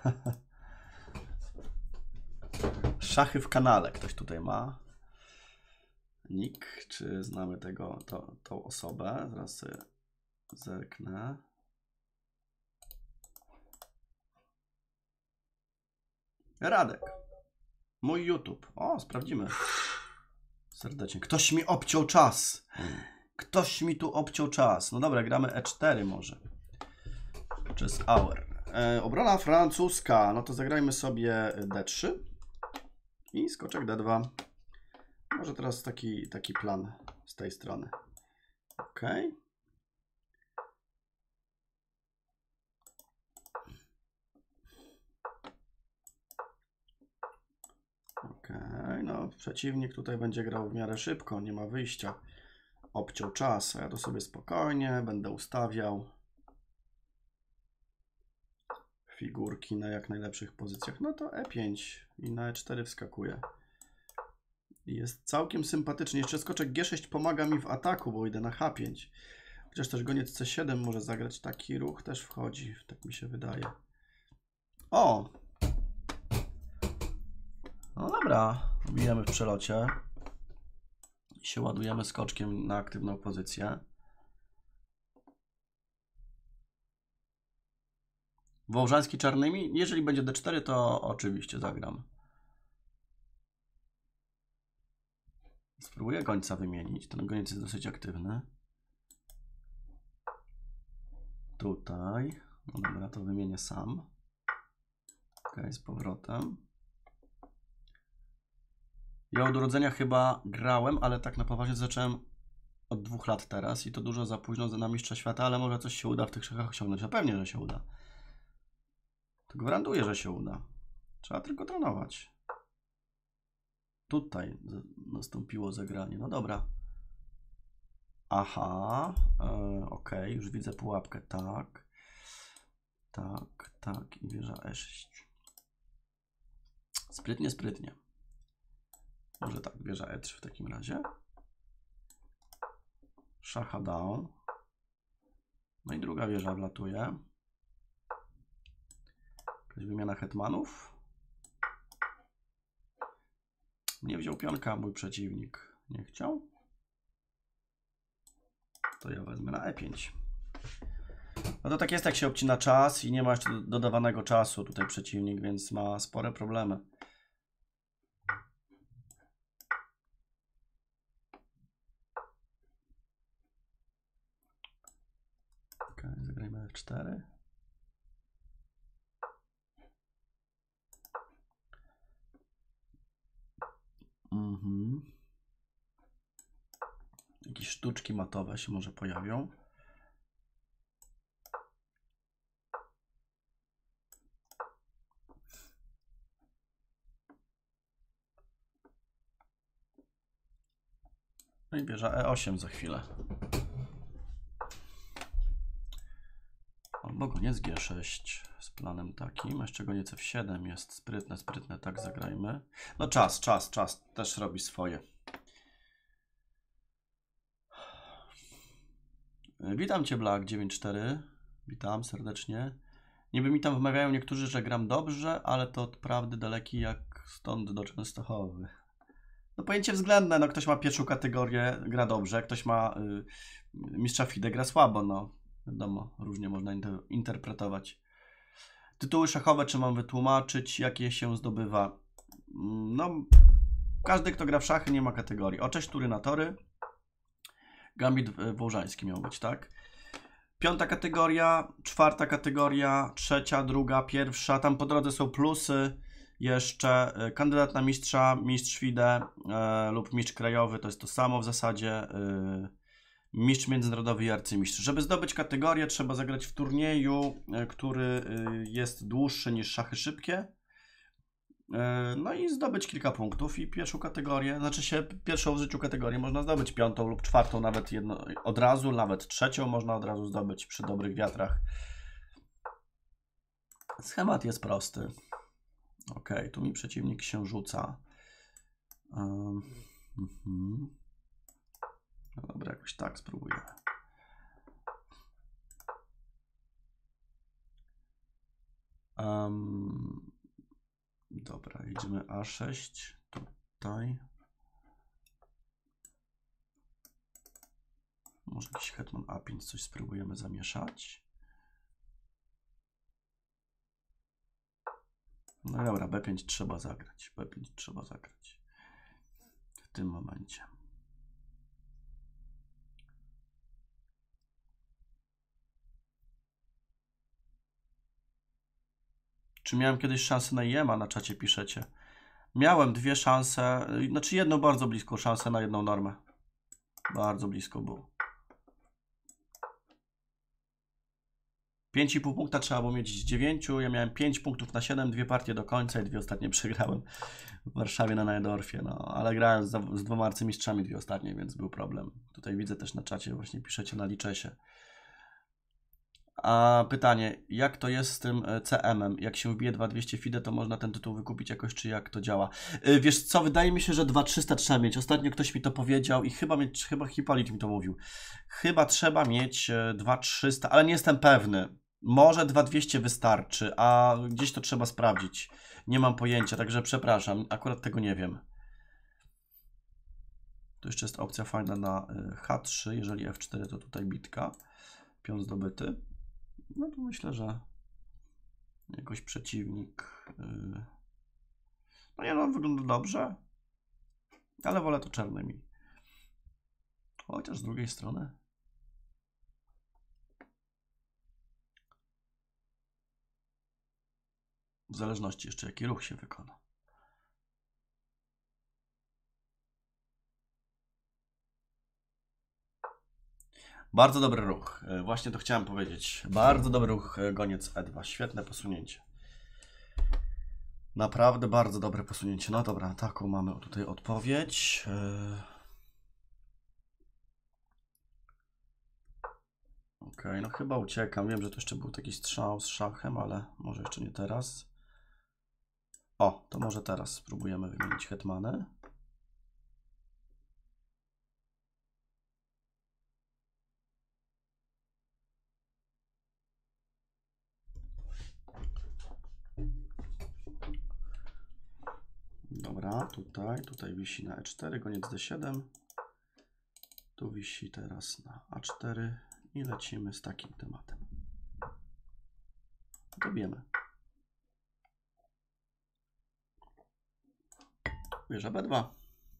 Szachy w kanale ktoś tutaj ma. Nick, czy znamy tego, to, tą osobę? Zaraz sobie zerknę. Radek. Mój YouTube. O, sprawdzimy. Serdecznie. Ktoś mi obciął czas. Ktoś mi tu obciął czas. No dobra, gramy E cztery może. Chess hour. E, obrona francuska. No to zagrajmy sobie D trzy. I skoczek D dwa. Może teraz taki, taki plan z tej strony. Ok. Ok, no przeciwnik tutaj będzie grał w miarę szybko, nie ma wyjścia. Obciął czas, a ja to sobie spokojnie będę ustawiał figurki na jak najlepszych pozycjach. No to E pięć i na E cztery wskakuje. Jest całkiem sympatycznie. Jeszcze skoczek G sześć pomaga mi w ataku, bo idę na H pięć. Chociaż też goniec C siedem może zagrać. Taki ruch też wchodzi, tak mi się wydaje. O! No dobra, bijemy w przelocie. I się ładujemy skoczkiem na aktywną pozycję. Wołżański czarnymi? Jeżeli będzie D cztery, to oczywiście zagram. Spróbuję gońca wymienić. Ten goniec jest dosyć aktywny. Tutaj. No dobra, to wymienię sam. Ok, z powrotem. Ja od urodzenia chyba grałem, ale tak na poważnie zacząłem od dwóch lat teraz i to dużo za późno na mistrza świata, ale może coś się uda w tych szachach osiągnąć. No pewnie, że się uda. To gwarantuję, że się uda. Trzeba tylko trenować. Tutaj nastąpiło zagranie. No dobra. Aha. E, ok, już widzę pułapkę. Tak. Tak, tak. I wieża E sześć. Sprytnie, sprytnie. Może tak, wieża E trzy w takim razie. Szacha down. No i druga wieża wlatuje. Jakaś wymiana hetmanów. Nie wziął pionka mój przeciwnik. Nie chciał. To ja wezmę na E pięć. No to tak jest, jak się obcina czas i nie ma jeszcze dodawanego czasu tutaj przeciwnik, więc ma spore problemy. Ok, zagrajmy F cztery. Mhm. Jakieś sztuczki matowe się może pojawią. No i wieża E osiem za chwilę. Albo goniec G sześć z planem takim. Jeszcze goniec F siedem jest sprytne, sprytne. Tak zagrajmy. No czas, czas, czas też robi swoje. Witam Cię, Black dziewięć cztery. Witam serdecznie. Niby mi tam wmawiają niektórzy, że gram dobrze, ale to od prawdy daleki jak stąd do Częstochowy. No pojęcie względne, no ktoś ma pierwszą kategorię, gra dobrze, ktoś ma y, mistrza FIDE, gra słabo, no wiadomo, różnie można inter interpretować. Tytuły szachowe, czy mam wytłumaczyć, jakie się zdobywa? No, każdy, kto gra w szachy, nie ma kategorii. O, cześć, tury na tory. Gambit wołżański miał być, tak? Piąta kategoria, czwarta kategoria, trzecia, druga, pierwsza. Tam po drodze są plusy. Jeszcze kandydat na mistrza, mistrz FIDE e, lub mistrz krajowy, to jest to samo w zasadzie. E, mistrz międzynarodowy i arcymistrz. Żeby zdobyć kategorię, trzeba zagrać w turnieju, e, który e, jest dłuższy niż szachy szybkie. E, no i zdobyć kilka punktów i pierwszą kategorię, znaczy się pierwszą w życiu kategorię można zdobyć, piątą lub czwartą nawet jedno, od razu, nawet trzecią można od razu zdobyć przy dobrych wiatrach. Schemat jest prosty. Ok, tu mi przeciwnik się rzuca. Um, mm-hmm. No dobra, jakoś tak spróbujemy. Um, dobra, jedziemy A sześć. Tutaj. Może jakiś hetman A pięć, coś spróbujemy zamieszać. No dobra, B pięć trzeba zagrać. B pięć trzeba zagrać. W tym momencie. Czy miałem kiedyś szansę na I M A? Na czacie piszecie. Miałem dwie szanse, znaczy jedną bardzo bliską szansę na jedną normę. Bardzo blisko było. pięć i pół punkta trzeba było mieć z dziewięciu. Ja miałem pięć punktów na siedem, dwie partie do końca i dwie ostatnie przegrałem w Warszawie na Najdorfie. No, ale grałem z, z dwoma arcymistrzami dwie ostatnie, więc był problem. Tutaj widzę też na czacie, właśnie piszecie na Liczesie. A pytanie, jak to jest z tym C M-em? Jak się wbije dwa dwieście FIDE, to można ten tytuł wykupić jakoś, czy jak to działa? Yy, wiesz co, wydaje mi się, że dwa trzysta trzeba mieć. Ostatnio ktoś mi to powiedział i chyba, mieć, chyba Hipolit mi to mówił. Chyba trzeba mieć dwa trzysta, ale nie jestem pewny. Może dwa dwieście wystarczy, a gdzieś to trzeba sprawdzić. Nie mam pojęcia, także przepraszam, akurat tego nie wiem. Tu jeszcze jest opcja fajna na H trzy, jeżeli F cztery to tutaj bitka. Pion zdobyty. No to myślę, że Jakoś przeciwnik. Yy... No nie no, wygląda dobrze. Ale wolę to czarnymi. Chociaż z drugiej strony. W zależności jeszcze jaki ruch się wykona. Bardzo dobry ruch. Właśnie to chciałem powiedzieć. Bardzo dobry ruch, goniec E dwa. Świetne posunięcie. Naprawdę bardzo dobre posunięcie. No dobra, taką mamy tutaj odpowiedź. Ok, no chyba uciekam. Wiem, że to jeszcze był taki strzał z szachem, ale może jeszcze nie teraz. O, to może teraz spróbujemy wymienić hetmany. Dobra, tutaj, tutaj wisi na E cztery, goniec D siedem. Tu wisi teraz na A cztery i lecimy z takim tematem. Robiemy. Wieża B dwa.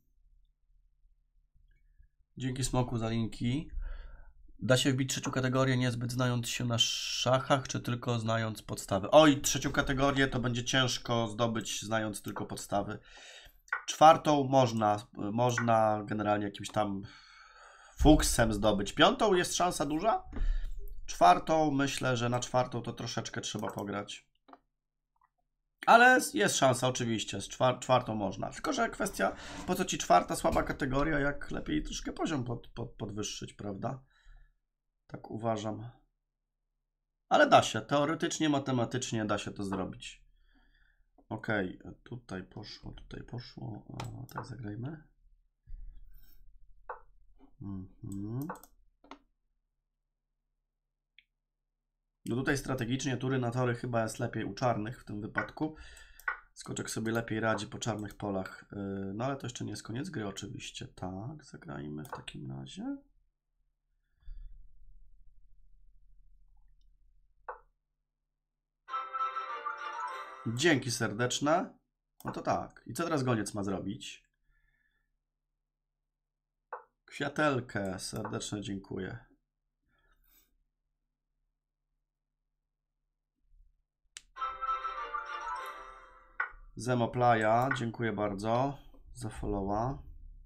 Dzięki Smoku za linki. Da się wbić trzecią kategorię niezbyt znając się na szachach, czy tylko znając podstawy? Oj, trzecią kategorię to będzie ciężko zdobyć znając tylko podstawy. Czwartą można, można generalnie jakimś tam fuksem zdobyć. Piątą jest szansa duża. Czwartą myślę, że na czwartą to troszeczkę trzeba pograć. Ale jest szansa oczywiście, z czwar czwartą można. Tylko że kwestia, po co ci czwarta słaba kategoria, jak lepiej troszkę poziom pod, pod, podwyższyć, prawda? Tak uważam. Ale da się, teoretycznie, matematycznie da się to zrobić. Ok, tutaj poszło, tutaj poszło. O, tak zagrajmy. Mhm. No tutaj strategicznie tury na tory chyba jest lepiej u czarnych w tym wypadku. Skoczek sobie lepiej radzi po czarnych polach. No ale to jeszcze nie jest koniec gry oczywiście. Tak, zagrajmy w takim razie. Dzięki serdeczne. No to tak. I co teraz goniec ma zrobić? Kwiatelkę. Serdeczne dziękuję. Zemoplaya. Dziękuję bardzo za followa.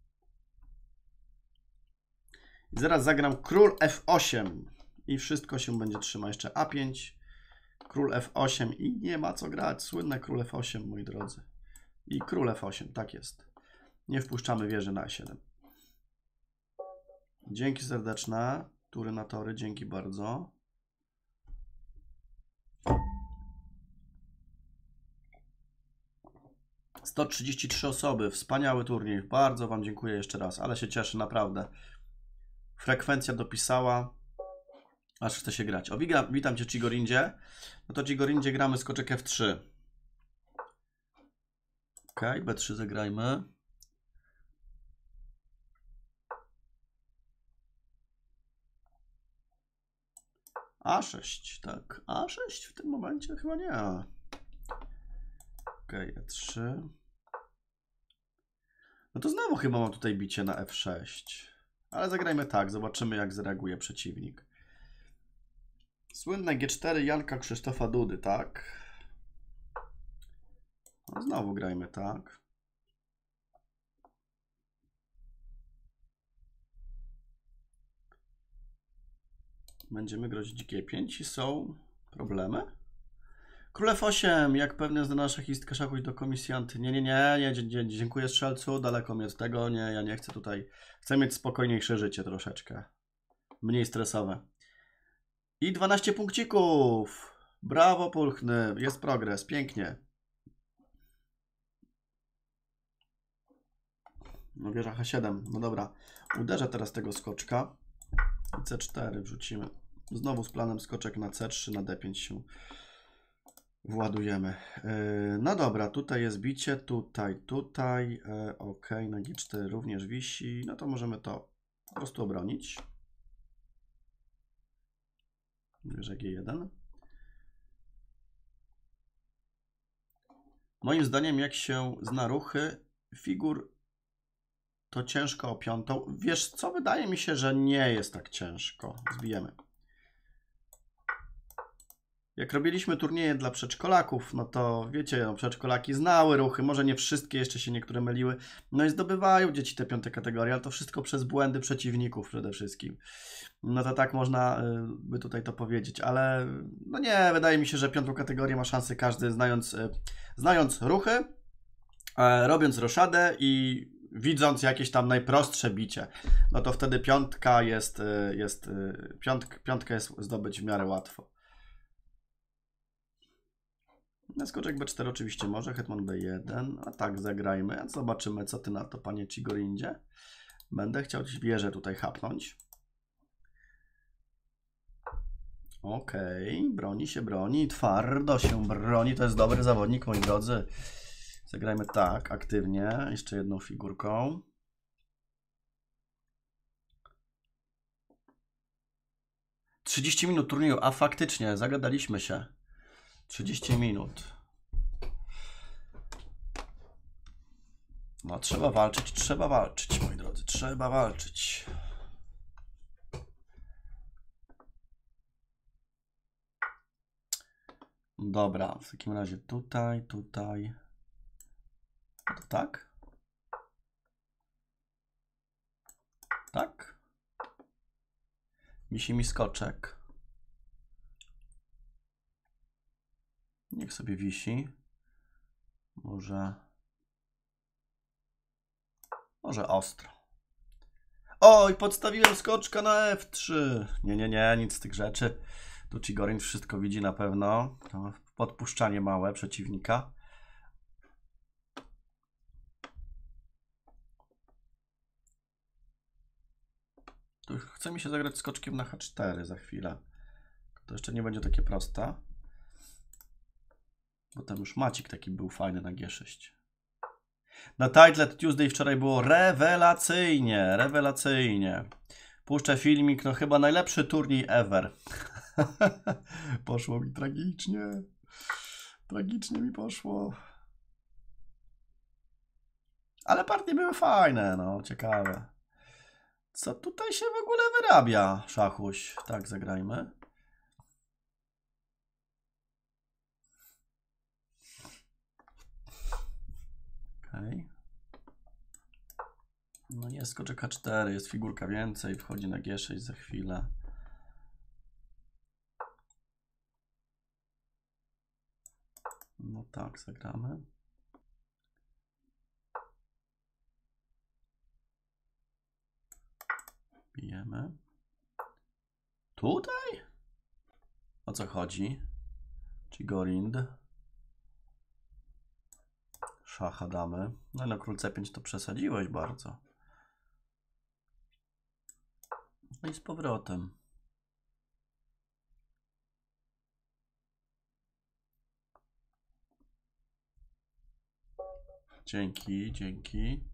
I zaraz zagram król F osiem. I wszystko się będzie trzymać. Jeszcze A pięć. Król F osiem i nie ma co grać. Słynne król F osiem, moi drodzy. I król F osiem, tak jest. Nie wpuszczamy wieży na E siedem. Dzięki serdeczne. Tury na tory, dzięki bardzo. sto trzydzieści trzy osoby. Wspaniały turniej. Bardzo Wam dziękuję jeszcze raz, ale się cieszę, naprawdę. Frekwencja dopisała. Aż chce się grać. O, witam Cię, Chigorindzie. No to Chigorindzie gramy skoczek F trzy. Ok, B trzy zagrajmy. A sześć, tak. A sześć w tym momencie chyba nie. Ok, E trzy. No to znowu chyba mam tutaj bicie na F sześć. Ale zagrajmy tak, zobaczymy jak zareaguje przeciwnik. Słynne G cztery Janka Krzysztofa Dudy, tak? No znowu grajmy tak. Będziemy grozić G pięć i są problemy? Król F osiem, jak pewnie znana szachistka szachuś do komisji anty. Nie, nie, nie, nie, nie, dziękuję strzelcu, daleko mi od tego, nie, ja nie chcę tutaj, chcę mieć spokojniejsze życie troszeczkę, mniej stresowe. I dwanaście punkcików, brawo Pulchny, jest progres, pięknie. No wieża H siedem, no dobra, uderzę teraz tego skoczka i C cztery wrzucimy. Znowu z planem skoczek na C trzy, na D pięć się władujemy. No dobra, tutaj jest bicie, tutaj, tutaj, ok, na G cztery również wisi, no to możemy to po prostu obronić. Wieża G jeden. Moim zdaniem, jak się zna ruchy figur, to ciężko o piątą. Wiesz co? Wydaje mi się, że nie jest tak ciężko. Zbijemy. Jak robiliśmy turnieje dla przedszkolaków, no to wiecie, no, przedszkolaki znały ruchy, może nie wszystkie, jeszcze się niektóre myliły, no i zdobywają dzieci te piąte kategorie, ale to wszystko przez błędy przeciwników przede wszystkim. No to tak można by tutaj to powiedzieć, ale no nie, wydaje mi się, że piątą kategorię ma szansę każdy, znając, znając ruchy, robiąc roszadę i widząc jakieś tam najprostsze bicie, no to wtedy piątka jest, jest piątk, piątkę jest zdobyć w miarę łatwo. Na skoczek B cztery oczywiście może, hetman B jeden, a tak zagrajmy, zobaczymy co ty na to, panie Chigorindzie. Będę chciał ci wieżę tutaj chapnąć. Okej, okay. Broni się, broni, twardo się broni, to jest dobry zawodnik, moi drodzy. Zagrajmy tak, aktywnie, jeszcze jedną figurką. trzydzieści minut turnieju, a faktycznie, zagadaliśmy się. trzydzieści minut. No trzeba walczyć, trzeba walczyć, moi drodzy, trzeba walczyć. Dobra, w takim razie tutaj, tutaj. To tak? Tak? Wisi mi skoczek. Niech sobie wisi. Może... Może ostro. Oj, podstawiłem skoczka na F trzy. Nie, nie, nie, nic z tych rzeczy. Tu Chigorin wszystko widzi na pewno. To podpuszczanie małe przeciwnika. Tu chce mi się zagrać skoczkiem na H cztery za chwilę. To jeszcze nie będzie takie proste. Bo tam już Macik taki był fajny na G sześć. Na Titled Tuesday wczoraj było rewelacyjnie, rewelacyjnie. Puszczę filmik, no chyba najlepszy turniej ever. Poszło mi tragicznie. Tragicznie mi poszło. Ale partie były fajne, no, ciekawe. Co tutaj się w ogóle wyrabia, Szachuś? Tak, zagrajmy. Okej. No jest skoczek H cztery, jest figurka więcej, wchodzi na G sześć za chwilę. No tak, zagramy. Bijemy. Tutaj? O co chodzi? Chigorind. Szacha damy. No i na król C pięć to przesadziłeś bardzo. No i z powrotem. Dzięki, dzięki.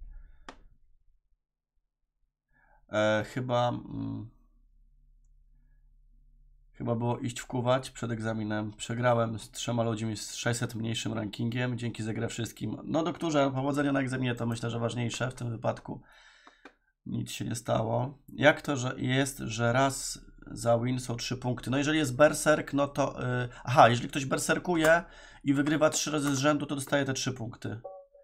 E, chyba... Mm, chyba było iść wkuwać przed egzaminem. Przegrałem z trzema ludźmi z sześćset mniejszym rankingiem. Dzięki za grę wszystkim. No doktorze, powodzenia na egzaminie to myślę, że ważniejsze w tym wypadku. Nic się nie stało. Jak to że jest, że raz za win są trzy punkty? No jeżeli jest berserk, no to... Yy, aha, jeżeli ktoś berserkuje i wygrywa trzy razy z rzędu, to dostaje te trzy punkty.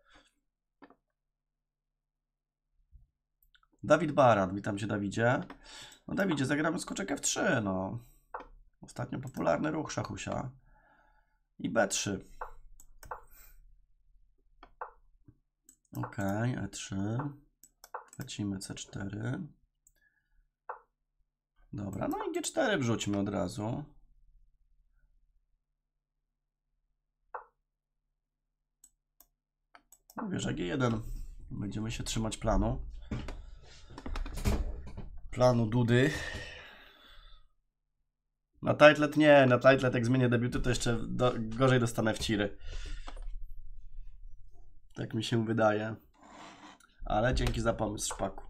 Dawid Baran, witam cię Dawidzie. No Dawidzie, zagramy skoczek F trzy, no. Ostatnio popularny ruch Szachusia. I B trzy. Ok, E trzy. Lecimy C cztery. Dobra, no i G cztery wrzućmy od razu. No wieża G jeden. Będziemy się trzymać planu. Planu Dudy. Na Titlet nie, na Titlet jak zmienię debiuty, to jeszcze do, gorzej dostanę w ciry. Tak mi się wydaje. Ale dzięki za pomysł, Szpaku.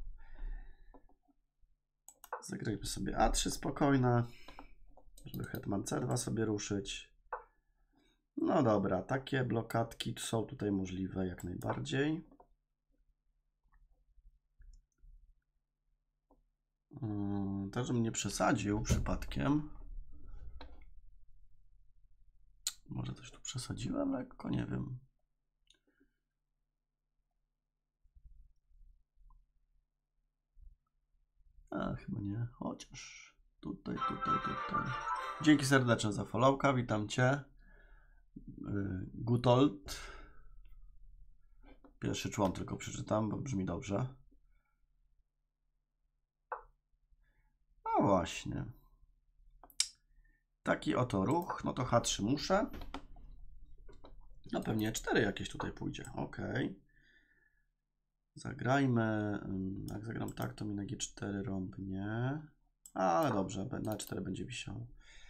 Zagrajmy sobie A trzy spokojne, żeby hetman C dwa sobie ruszyć. No dobra, takie blokadki są tutaj możliwe jak najbardziej. Hmm, to, żebym nie przesadził przypadkiem. Może coś tu przesadziłem lekko, nie wiem. A, chyba nie, chociaż tutaj, tutaj, tutaj. Dzięki serdeczne za followka, witam Cię. Gutold. Pierwszy człon tylko przeczytam, bo brzmi dobrze. No właśnie. Taki oto ruch, no to H trzy muszę. No pewnie cztery jakieś tutaj pójdzie, ok. Zagrajmy, jak zagram tak, to mi na G cztery rąbnie. Ale dobrze, na cztery będzie wisiał.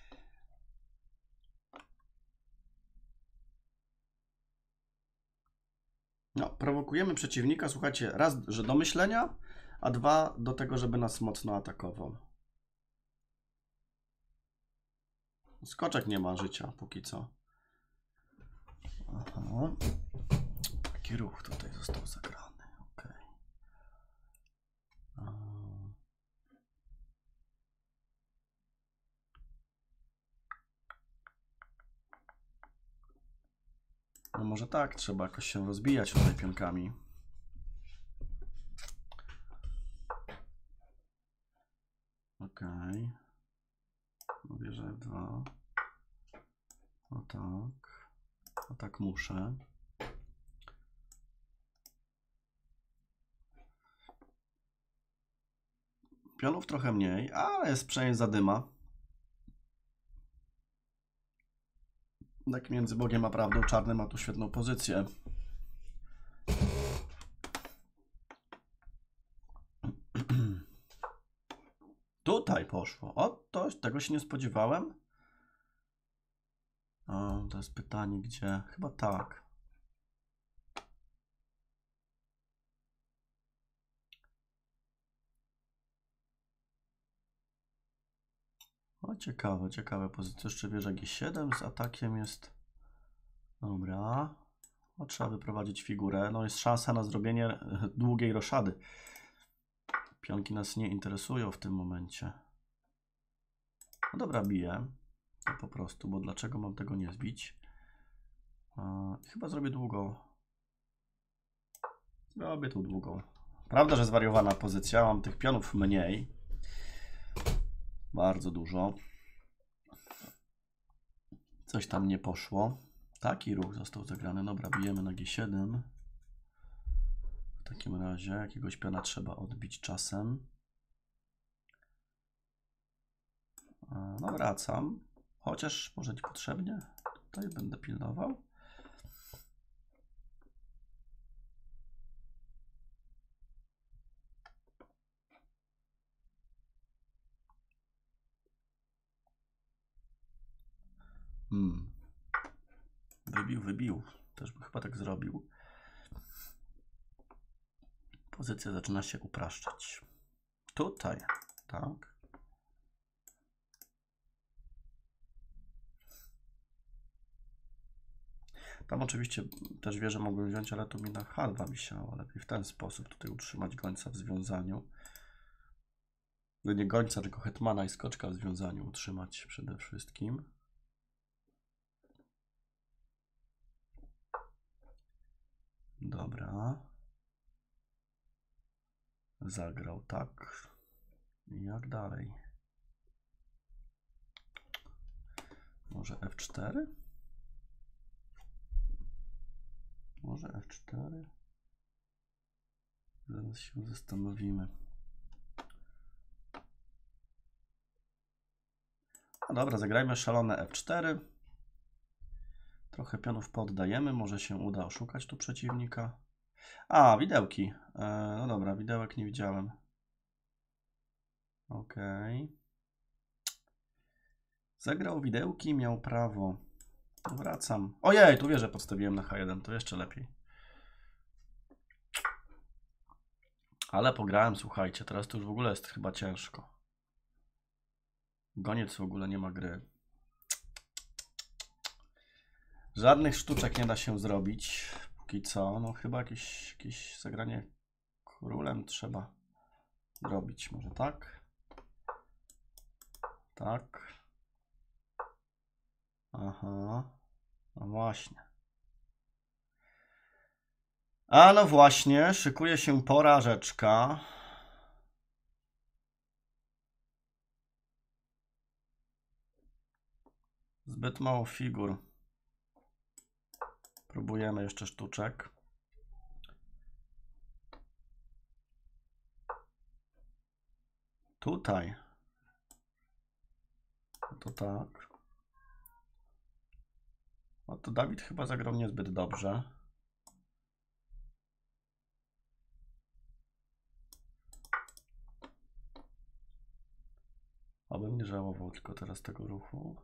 No, prowokujemy przeciwnika, słuchajcie, raz, że do myślenia, a dwa, do tego, żeby nas mocno atakował. Skoczek nie ma życia, póki co. Aha. Taki ruch tutaj został zagrany, ok. No może tak, trzeba jakoś się rozbijać tutaj pionkami. Ok. Mówię, że F dwa. O tak. O tak muszę. Pionów trochę mniej, ale jest przynajmniej zadyma. Tak między Bogiem a prawdą czarny ma tu świetną pozycję. Tutaj poszło. O, to, tego się nie spodziewałem. O, to jest pytanie, gdzie? Chyba tak. O, ciekawe, ciekawe pozycje. Jeszcze wieża G siedem z atakiem jest. Dobra. O, trzeba wyprowadzić figurę. No jest szansa na zrobienie długiej roszady. Pionki nas nie interesują w tym momencie. No dobra, biję. To po prostu, bo dlaczego mam tego nie zbić? Yy, chyba zrobię długą. Zrobię tu długą. Prawda, że zwariowana pozycja. Mam tych pionów mniej. Bardzo dużo. Coś tam nie poszło. Taki ruch został zagrany. Dobra, bijemy na G siedem. W takim razie jakiegoś piona trzeba odbić czasem. No wracam. Chociaż może niepotrzebnie. Tutaj będę pilnował. Hmm. Wybił, wybił. Też bym chyba tak zrobił. Pozycja zaczyna się upraszczać. Tutaj, tak. Tam oczywiście też wieżę mogłem wziąć, ale tu mi na H dwa wisiało. Lepiej w ten sposób tutaj utrzymać gońca w związaniu. No nie gońca, tylko hetmana i skoczka w związaniu utrzymać przede wszystkim. Dobra. Zagrał tak. I jak dalej? Może F cztery? Może F cztery? Zaraz się zastanowimy. No dobra, zagrajmy szalone F cztery. Trochę pionów poddajemy, może się uda oszukać tu przeciwnika. A, widełki. E, no dobra, widełek nie widziałem. Ok. Zagrał widełki, miał prawo. Wracam. Ojej, tu wieżę podstawiłem na H jeden, to jeszcze lepiej. Ale pograłem, słuchajcie, teraz to już w ogóle jest chyba ciężko. Goniec w ogóle nie ma gry. Żadnych sztuczek nie da się zrobić. Póki co. No chyba jakieś, jakieś zagranie królem trzeba zrobić. Może tak? Tak. Aha. No właśnie. A no właśnie, szykuje się porażeczka. Zbyt mało figur. Próbujemy jeszcze sztuczek. Tutaj. No to tak. No to Dawid chyba zagrał niezbyt dobrze. Abym nie żałował tylko teraz tego ruchu.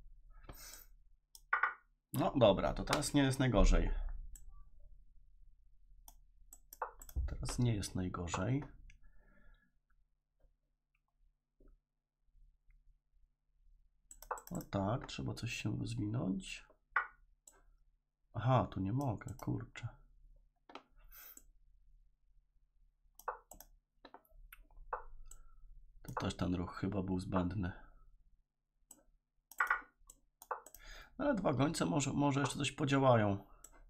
No dobra, to teraz nie jest najgorzej. Teraz nie jest najgorzej. No tak, trzeba coś się rozwinąć. Aha, tu nie mogę, kurczę. To też ten ruch chyba był zbędny. Ale dwa gońce może, może jeszcze coś podziałają.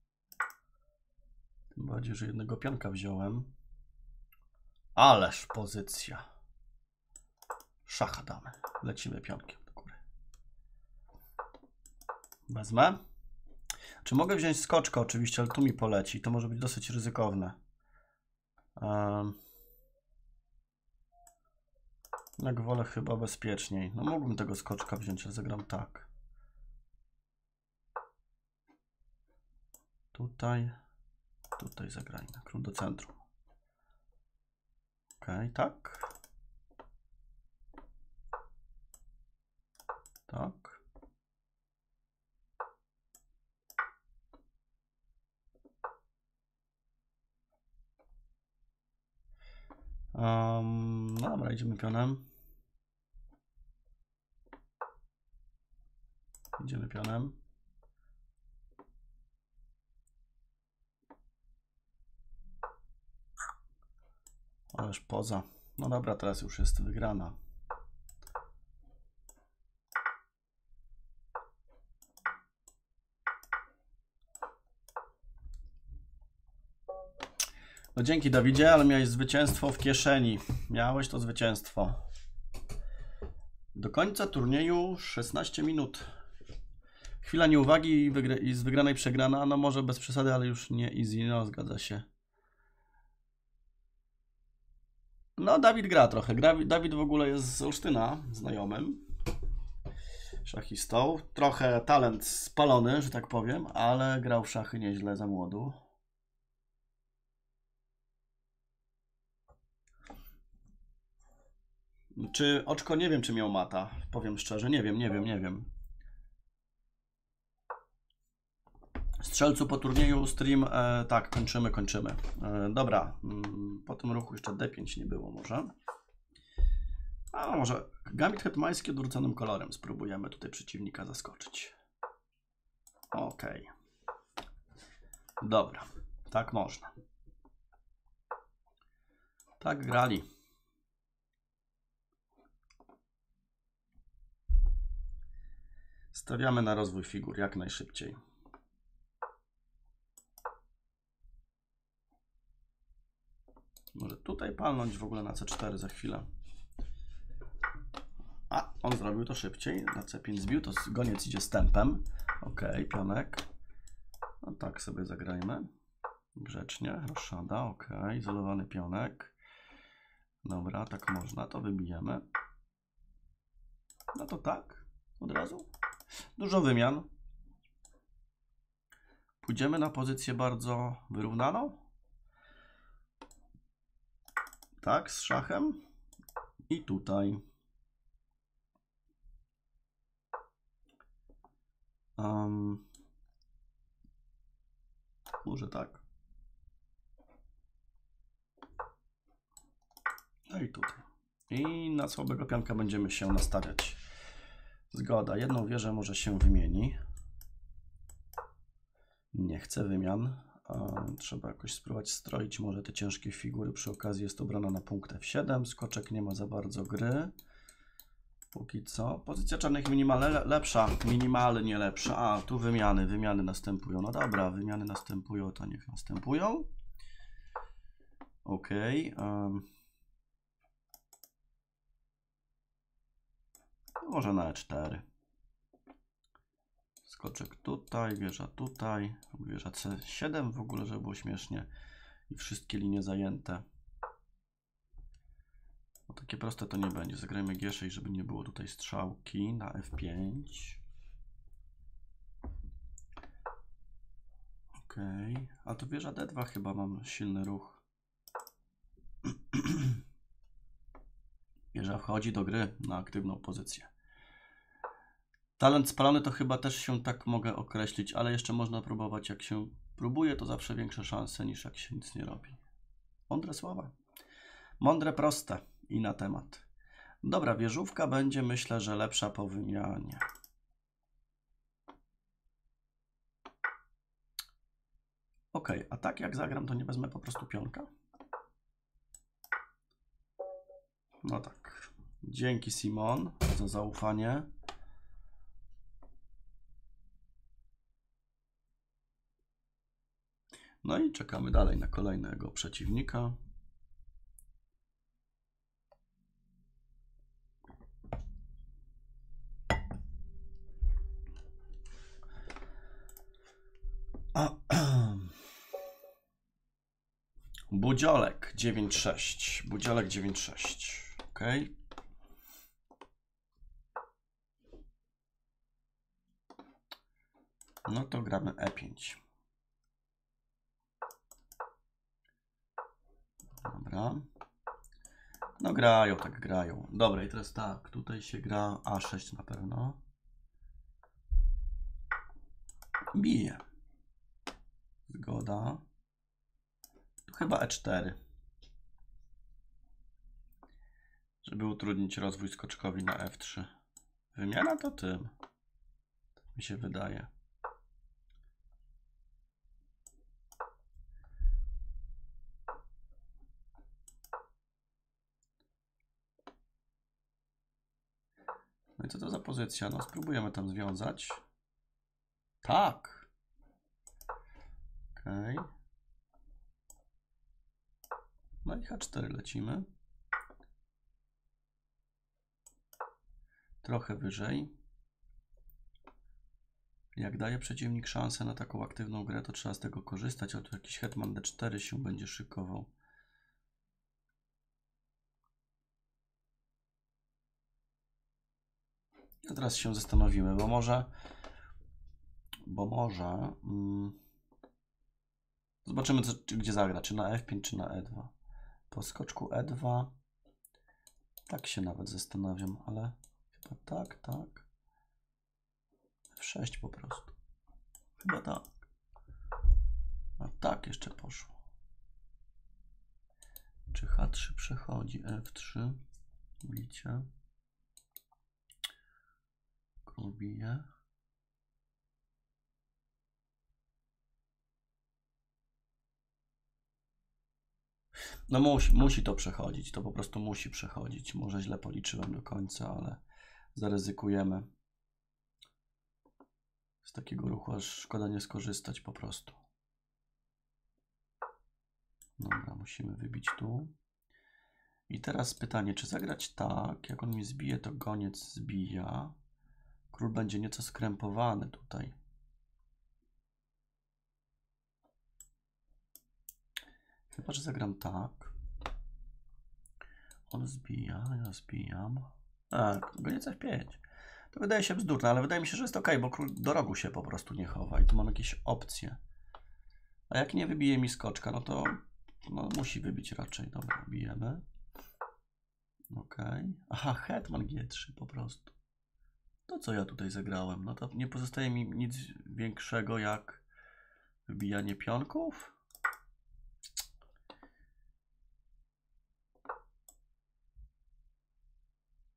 Tym bardziej, że jednego pionka wziąłem. Ależ pozycja. Szacha damy. Lecimy pionkiem do góry. Wezmę. Czy mogę wziąć skoczka oczywiście, ale tu mi poleci. To może być dosyć ryzykowne. Um, jak wolę chyba bezpieczniej. No mógłbym tego skoczka wziąć, ale zagram tak. Tutaj. Tutaj zagrajmy. Król do centrum. Ok, tak. Tak. Um, no dobra, idziemy pionem. Idziemy pionem. Ależ poza. No dobra, teraz już jest wygrana. No dzięki Dawidzie, ale miałeś zwycięstwo w kieszeni. Miałeś to zwycięstwo. Do końca turnieju szesnaście minut. Chwila nieuwagi i, wygra i z wygranej przegrana. No może bez przesady, ale już nie easy. No zgadza się. No Dawid gra trochę. Gra, Dawid w ogóle jest z Olsztyna, znajomym. Szachistą. Trochę talent spalony, że tak powiem, ale grał w szachy nieźle za młodu. Czy oczko, nie wiem, czy miał mata. Powiem szczerze, nie wiem, nie wiem, nie wiem. Strzelcu po turnieju, stream, e, tak, kończymy, kończymy. E, dobra, mm, po tym ruchu jeszcze D pięć nie było może. A może gambit hetmański odwróconym kolorem. Spróbujemy tutaj przeciwnika zaskoczyć. Ok. Dobra, tak można. Tak grali. Stawiamy na rozwój figur jak najszybciej. Może tutaj palnąć w ogóle na C cztery za chwilę. A, on zrobił to szybciej. Na C pięć zbił, to goniec idzie z tempem. Ok, pionek. No tak sobie zagrajmy. Grzecznie, roszada, ok. Izolowany pionek. Dobra, tak można, to wybijemy. No to tak, od razu. Dużo wymian. Pójdziemy na pozycję bardzo wyrównaną. Tak, z szachem. I tutaj. Um, może tak. No i tutaj. I na słabego pionka będziemy się nastawiać. Zgoda. Jedną wieżę może się wymieni. Nie chcę wymian. A, trzeba jakoś spróbować stroić może te ciężkie figury. Przy okazji jest obrona na punkt F siedem. Skoczek nie ma za bardzo gry. Póki co. Pozycja czarnych minimalnie le lepsza. Minimalnie lepsza. A, tu wymiany. Wymiany następują. No dobra, wymiany następują, to niech następują. Ok. Um. Może na E cztery. Skoczek tutaj, wieża tutaj, wieża C siedem w ogóle, żeby było śmiesznie. I wszystkie linie zajęte. No, takie proste to nie będzie. Zagrajmy G sześć, żeby nie było tutaj strzałki na F pięć. Ok. A tu wieża D dwa chyba mam silny ruch. Wieża wchodzi do gry na aktywną pozycję. Talent spalony to chyba też się tak mogę określić, ale jeszcze można próbować. Jak się próbuje, to zawsze większe szanse niż jak się nic nie robi. Mądre słowa. Mądre, proste i na temat. Dobra, wieżówka będzie, myślę, że lepsza po wymianie. Ok, a tak jak zagram, to nie wezmę po prostu pionka? No tak. Dzięki, Simon, za zaufanie. No i czekamy dalej na kolejnego przeciwnika. Budziolek dziewięć sześć. Budziolek dziewięć sześć. Ok. No to gramy E pięć. Dobra. No grają, tak grają. Dobra, i teraz tak, tutaj się gra A sześć na pewno. Bije. Zgoda. Tu chyba E cztery. Żeby utrudnić rozwój skoczkowi na F trzy. Wymiana to tym. Tak mi się wydaje. No i co to za pozycja? No spróbujemy tam związać. Tak. Okej. Okay. No i H cztery lecimy. Trochę wyżej. Jak daje przeciwnik szansę na taką aktywną grę, to trzeba z tego korzystać, ale tu jakiś hetman D cztery się będzie szykował. I teraz się zastanowimy, bo może, bo może, mm, zobaczymy, co, gdzie zagra, czy na F pięć, czy na E dwa. Po skoczku E dwa, tak się nawet zastanawiam, ale chyba tak, tak. F sześć po prostu. Chyba tak. A tak jeszcze poszło. Czy H trzy przechodzi? F trzy. Bicie. Król bije. No musi, musi to przechodzić. To po prostu musi przechodzić. Może źle policzyłem do końca, ale zaryzykujemy. Z takiego ruchu aż szkoda nie skorzystać po prostu. Dobra, musimy wybić tu. I teraz pytanie, czy zagrać tak? Jak on mi zbije, to goniec zbija. Król będzie nieco skrępowany tutaj. Chyba że zagram tak. On zbija, ja zbijam. A, goniec F pięć. To wydaje się bzdurne, ale wydaje mi się, że jest ok, bo król do rogu się po prostu nie chowa. I tu mam jakieś opcje. A jak nie wybije mi skoczka, no to no, musi wybić raczej. Dobra, bijemy. Ok. Aha, hetman G trzy po prostu. To co ja tutaj zagrałem? No to nie pozostaje mi nic większego jak wybijanie pionków.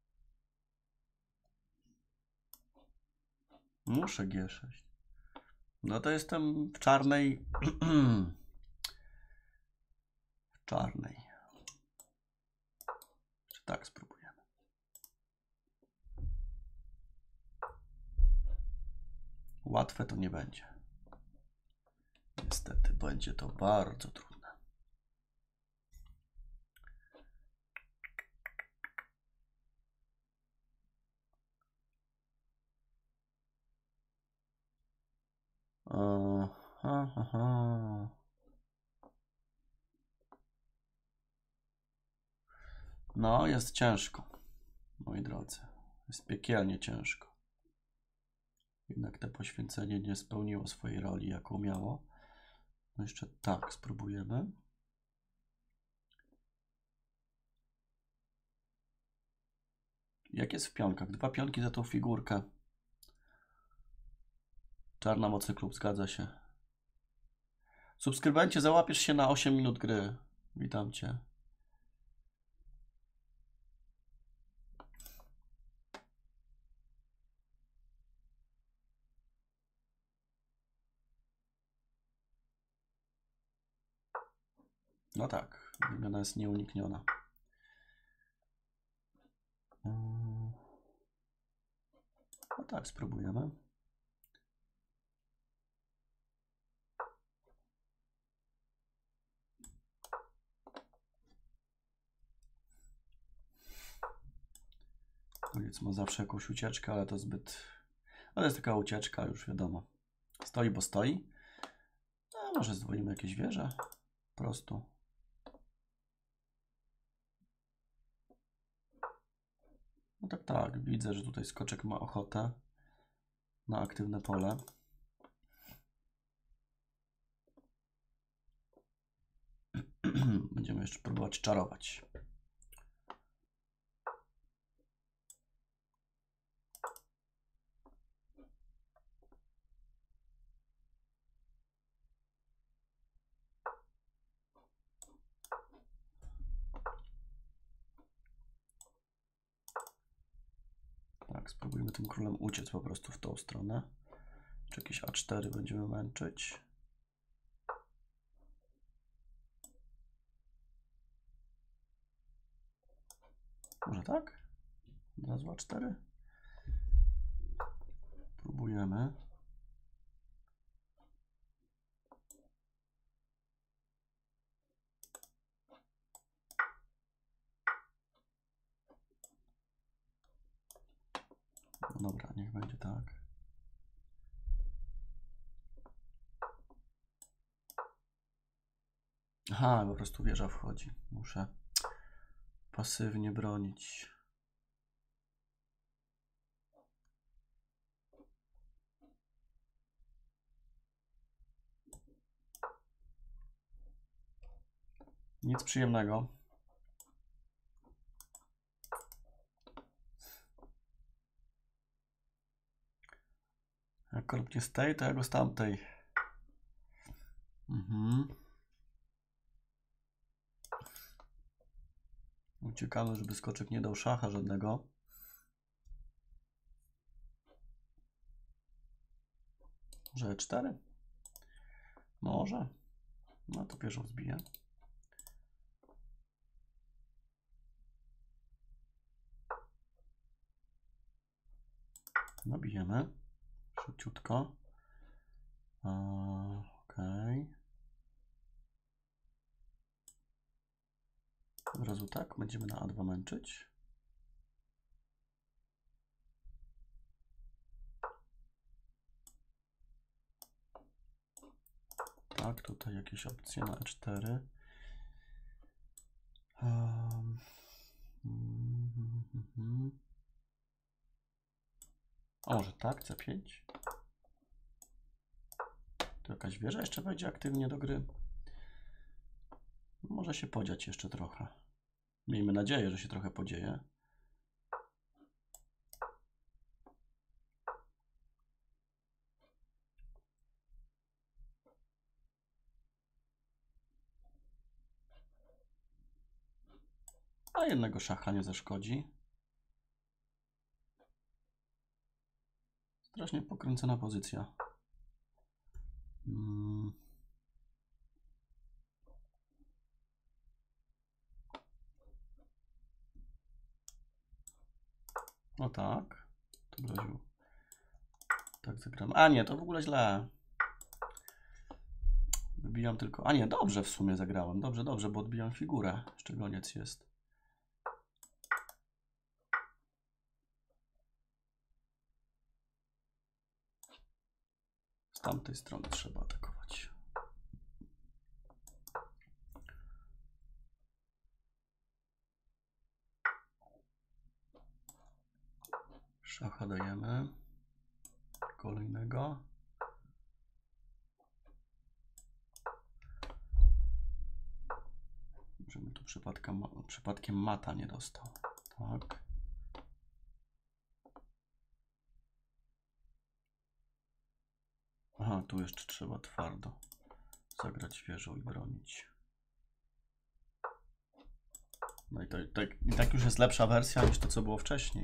Muszę G sześć. No to jestem w czarnej. W czarnej. Czy tak spróbujemy? Łatwe to nie będzie. Niestety będzie to bardzo trudne. Aha, aha. No, jest ciężko, moi drodzy. Jest piekielnie ciężko. Jednak to poświęcenie nie spełniło swojej roli, jaką miało. No jeszcze tak spróbujemy. Jak jest w pionkach? Dwa pionki za tą figurkę. Czarna mocyklub, zgadza się. Subskrybencie, załapiesz się na osiem minut gry. Witam cię. No tak, wymiana jest nieunikniona. No tak, spróbujemy. Koniec ma zawsze jakąś ucieczkę, ale to zbyt... Ale jest taka ucieczka, już wiadomo. Stoi, bo stoi. A może zdwoimy jakieś wieże? Po prostu. No tak, tak. Widzę, że tutaj skoczek ma ochotę na aktywne pole. Będziemy jeszcze próbować czarować. Tak, spróbujmy tym królem uciec po prostu w tą stronę. Czy jakieś a cztery będziemy męczyć. Może tak? Od razu a cztery? Próbujemy. No dobra, niech będzie tak. Aha, po prostu wieża wchodzi. Muszę pasywnie bronić. Nic przyjemnego. Jak korp nie z tej, to ja go z tamtej. Mhm. Uciekamy, żeby skoczek nie dał szacha żadnego. Może e cztery? Może. No to pierwszą zbiję. Nabijemy. Szybciutko. Okej. Okay. Od razu tak. Będziemy na a dwa męczyć. Tak, tutaj jakieś opcje na e cztery. Um. Mm-hmm. A może tak, c pięć. Tu jakaś wieża jeszcze wejdzie aktywnie do gry. Może się podziać jeszcze trochę. Miejmy nadzieję, że się trochę podzieje. A jednego szacha nie zaszkodzi. Strasznie pokręcona pozycja. Hmm. No tak. To groził. Tak zagramy. A nie, to w ogóle źle. Wybijam tylko... A nie, dobrze w sumie zagrałem. Dobrze, dobrze, bo odbijam figurę. Jeszcze goniec jest. Z tamtej strony trzeba atakować. Szacha dajemy. Kolejnego. Żebym tu przypadkiem, przypadkiem mata nie dostał. Tak. Aha, tu jeszcze trzeba twardo zagrać wieżą i bronić. No i to, to, i tak już jest lepsza wersja niż to, co było wcześniej.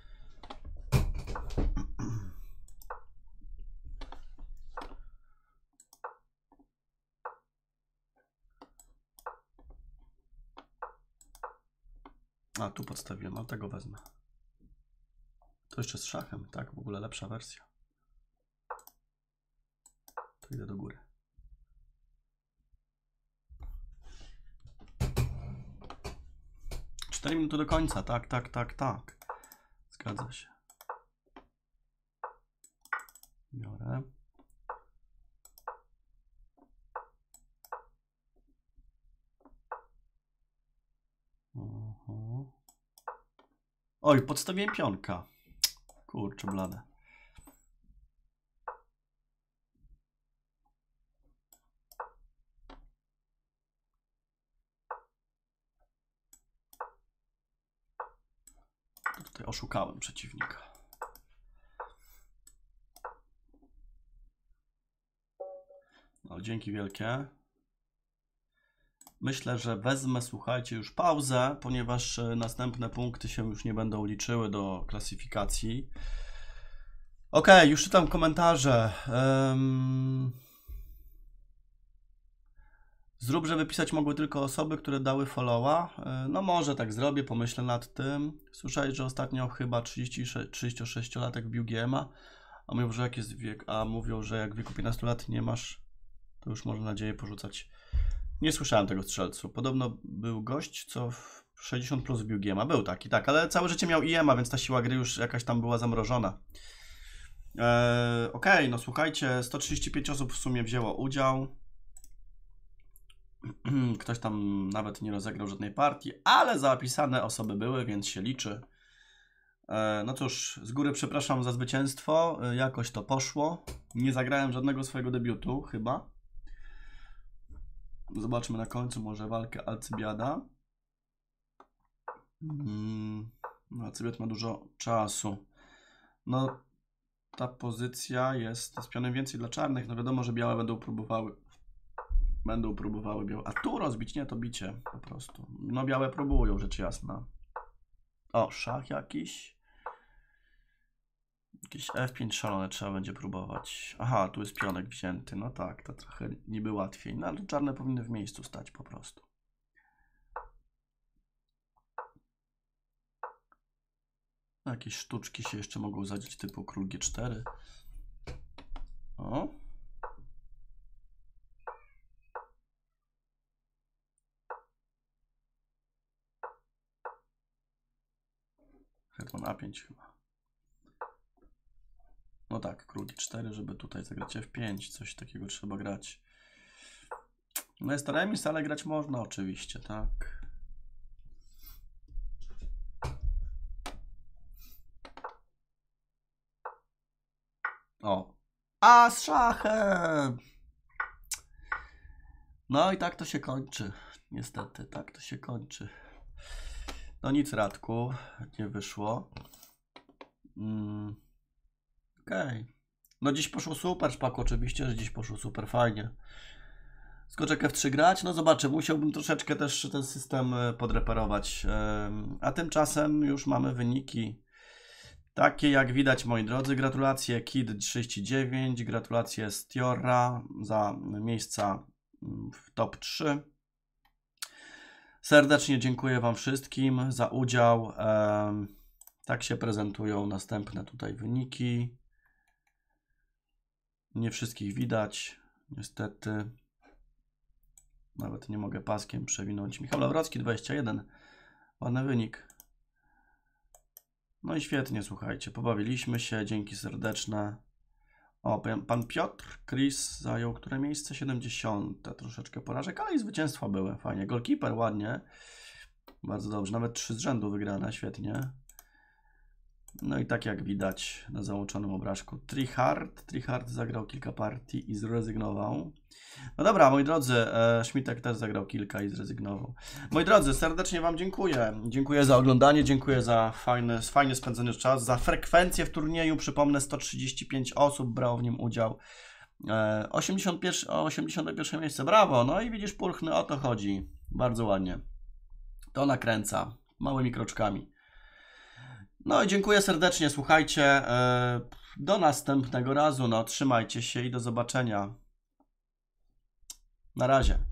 A, tu podstawiłem, a tego wezmę. To jeszcze z szachem, tak? W ogóle lepsza wersja. To idę do góry. cztery minuty do końca, tak, tak, tak, tak. Zgadza się. Biorę. Uh-huh. Oj, podstawiłem pionka. Kurczę blade. Tutaj oszukałem przeciwnika. No, dzięki wielkie. Myślę, że wezmę, słuchajcie, już pauzę, ponieważ następne punkty się już nie będą liczyły do klasyfikacji. Ok, już czytam komentarze. Um... Zrób, żeby pisać mogły tylko osoby, które dały followa. No może tak zrobię, pomyślę nad tym. Słyszałeś, że ostatnio chyba trzydziestosześciolatek wbił G M a, a mówią, że jak jest wiek, a mówią, że jak w wieku piętnastu lat nie masz, to już można nadzieję porzucać. Nie słyszałem tego strzelcu. Podobno był gość, co w sześćdziesiąt plus wbił G M a. Był taki, tak, ale całe życie miał I M a, więc ta siła gry już jakaś tam była zamrożona. Eee, Okej, okay, no słuchajcie, sto trzydzieści pięć osób w sumie wzięło udział. Ktoś tam nawet nie rozegrał żadnej partii, ale zapisane osoby były, więc się liczy. Eee, no cóż, z góry przepraszam za zwycięstwo. Eee, jakoś to poszło. Nie zagrałem żadnego swojego debiutu, chyba. Zobaczmy na końcu może walkę Alcybiada. Hmm, no, Alcybiad ma dużo czasu. No, ta pozycja jest z pionem więcej dla czarnych. No wiadomo, że białe będą próbowały. Będą próbowały białe. A tu rozbić, nie, to bicie po prostu. No białe próbują, rzecz jasna. O, szach jakiś. Jakiś F pięć szalone trzeba będzie próbować. Aha, tu jest pionek wzięty. No tak, to trochę niby łatwiej. No ale czarne powinny w miejscu stać po prostu. Jakieś sztuczki się jeszcze mogą zadzieć typu król G cztery. O. Hetman A pięć chyba. No tak, król G cztery, żeby tutaj zagrać F pięć. Coś takiego trzeba grać. No jest to remis, ale grać można oczywiście, tak. O. A z szachem! No i tak to się kończy. Niestety, tak to się kończy. No nic, Radku, nie wyszło. Mm. Okej. Okay. No dziś poszło super, Szpaku, oczywiście, że dziś poszło super fajnie. Skoczek F trzy grać? No zobaczę, musiałbym troszeczkę też ten system podreperować. A tymczasem już mamy wyniki. Takie jak widać, moi drodzy, gratulacje Kid trzydzieści dziewięć, gratulacje Stiora za miejsca w top trzy. Serdecznie dziękuję Wam wszystkim za udział. Tak się prezentują następne tutaj wyniki. Nie wszystkich widać, niestety. Nawet nie mogę paskiem przewinąć. Michał Lawrocki dwadzieścia jeden. Ładny wynik. No i świetnie, słuchajcie. Pobawiliśmy się. Dzięki serdeczne. O, pan Piotr Chris zajął które miejsce? siedemdziesiąte. Troszeczkę porażek, ale i zwycięstwa były. Fajnie. Goalkeeper ładnie. Bardzo dobrze. Nawet trzy z rzędu wygrane. Świetnie. No i tak jak widać na załączonym obrazku. Trihard. Trihard zagrał kilka partii i zrezygnował. No dobra, moi drodzy, e, Schmidtek też zagrał kilka i zrezygnował. Moi drodzy, serdecznie Wam dziękuję. Dziękuję za oglądanie, dziękuję za fajny, fajnie spędzony czas, za frekwencję w turnieju. Przypomnę, sto trzydzieści pięć osób brało w nim udział. E, osiemdziesiąte pierwsze miejsce, brawo. No i widzisz, Pulchny, o to chodzi. Bardzo ładnie. To nakręca, małymi kroczkami. No i dziękuję serdecznie, słuchajcie. E, do następnego razu. No, trzymajcie się i do zobaczenia. Na razie.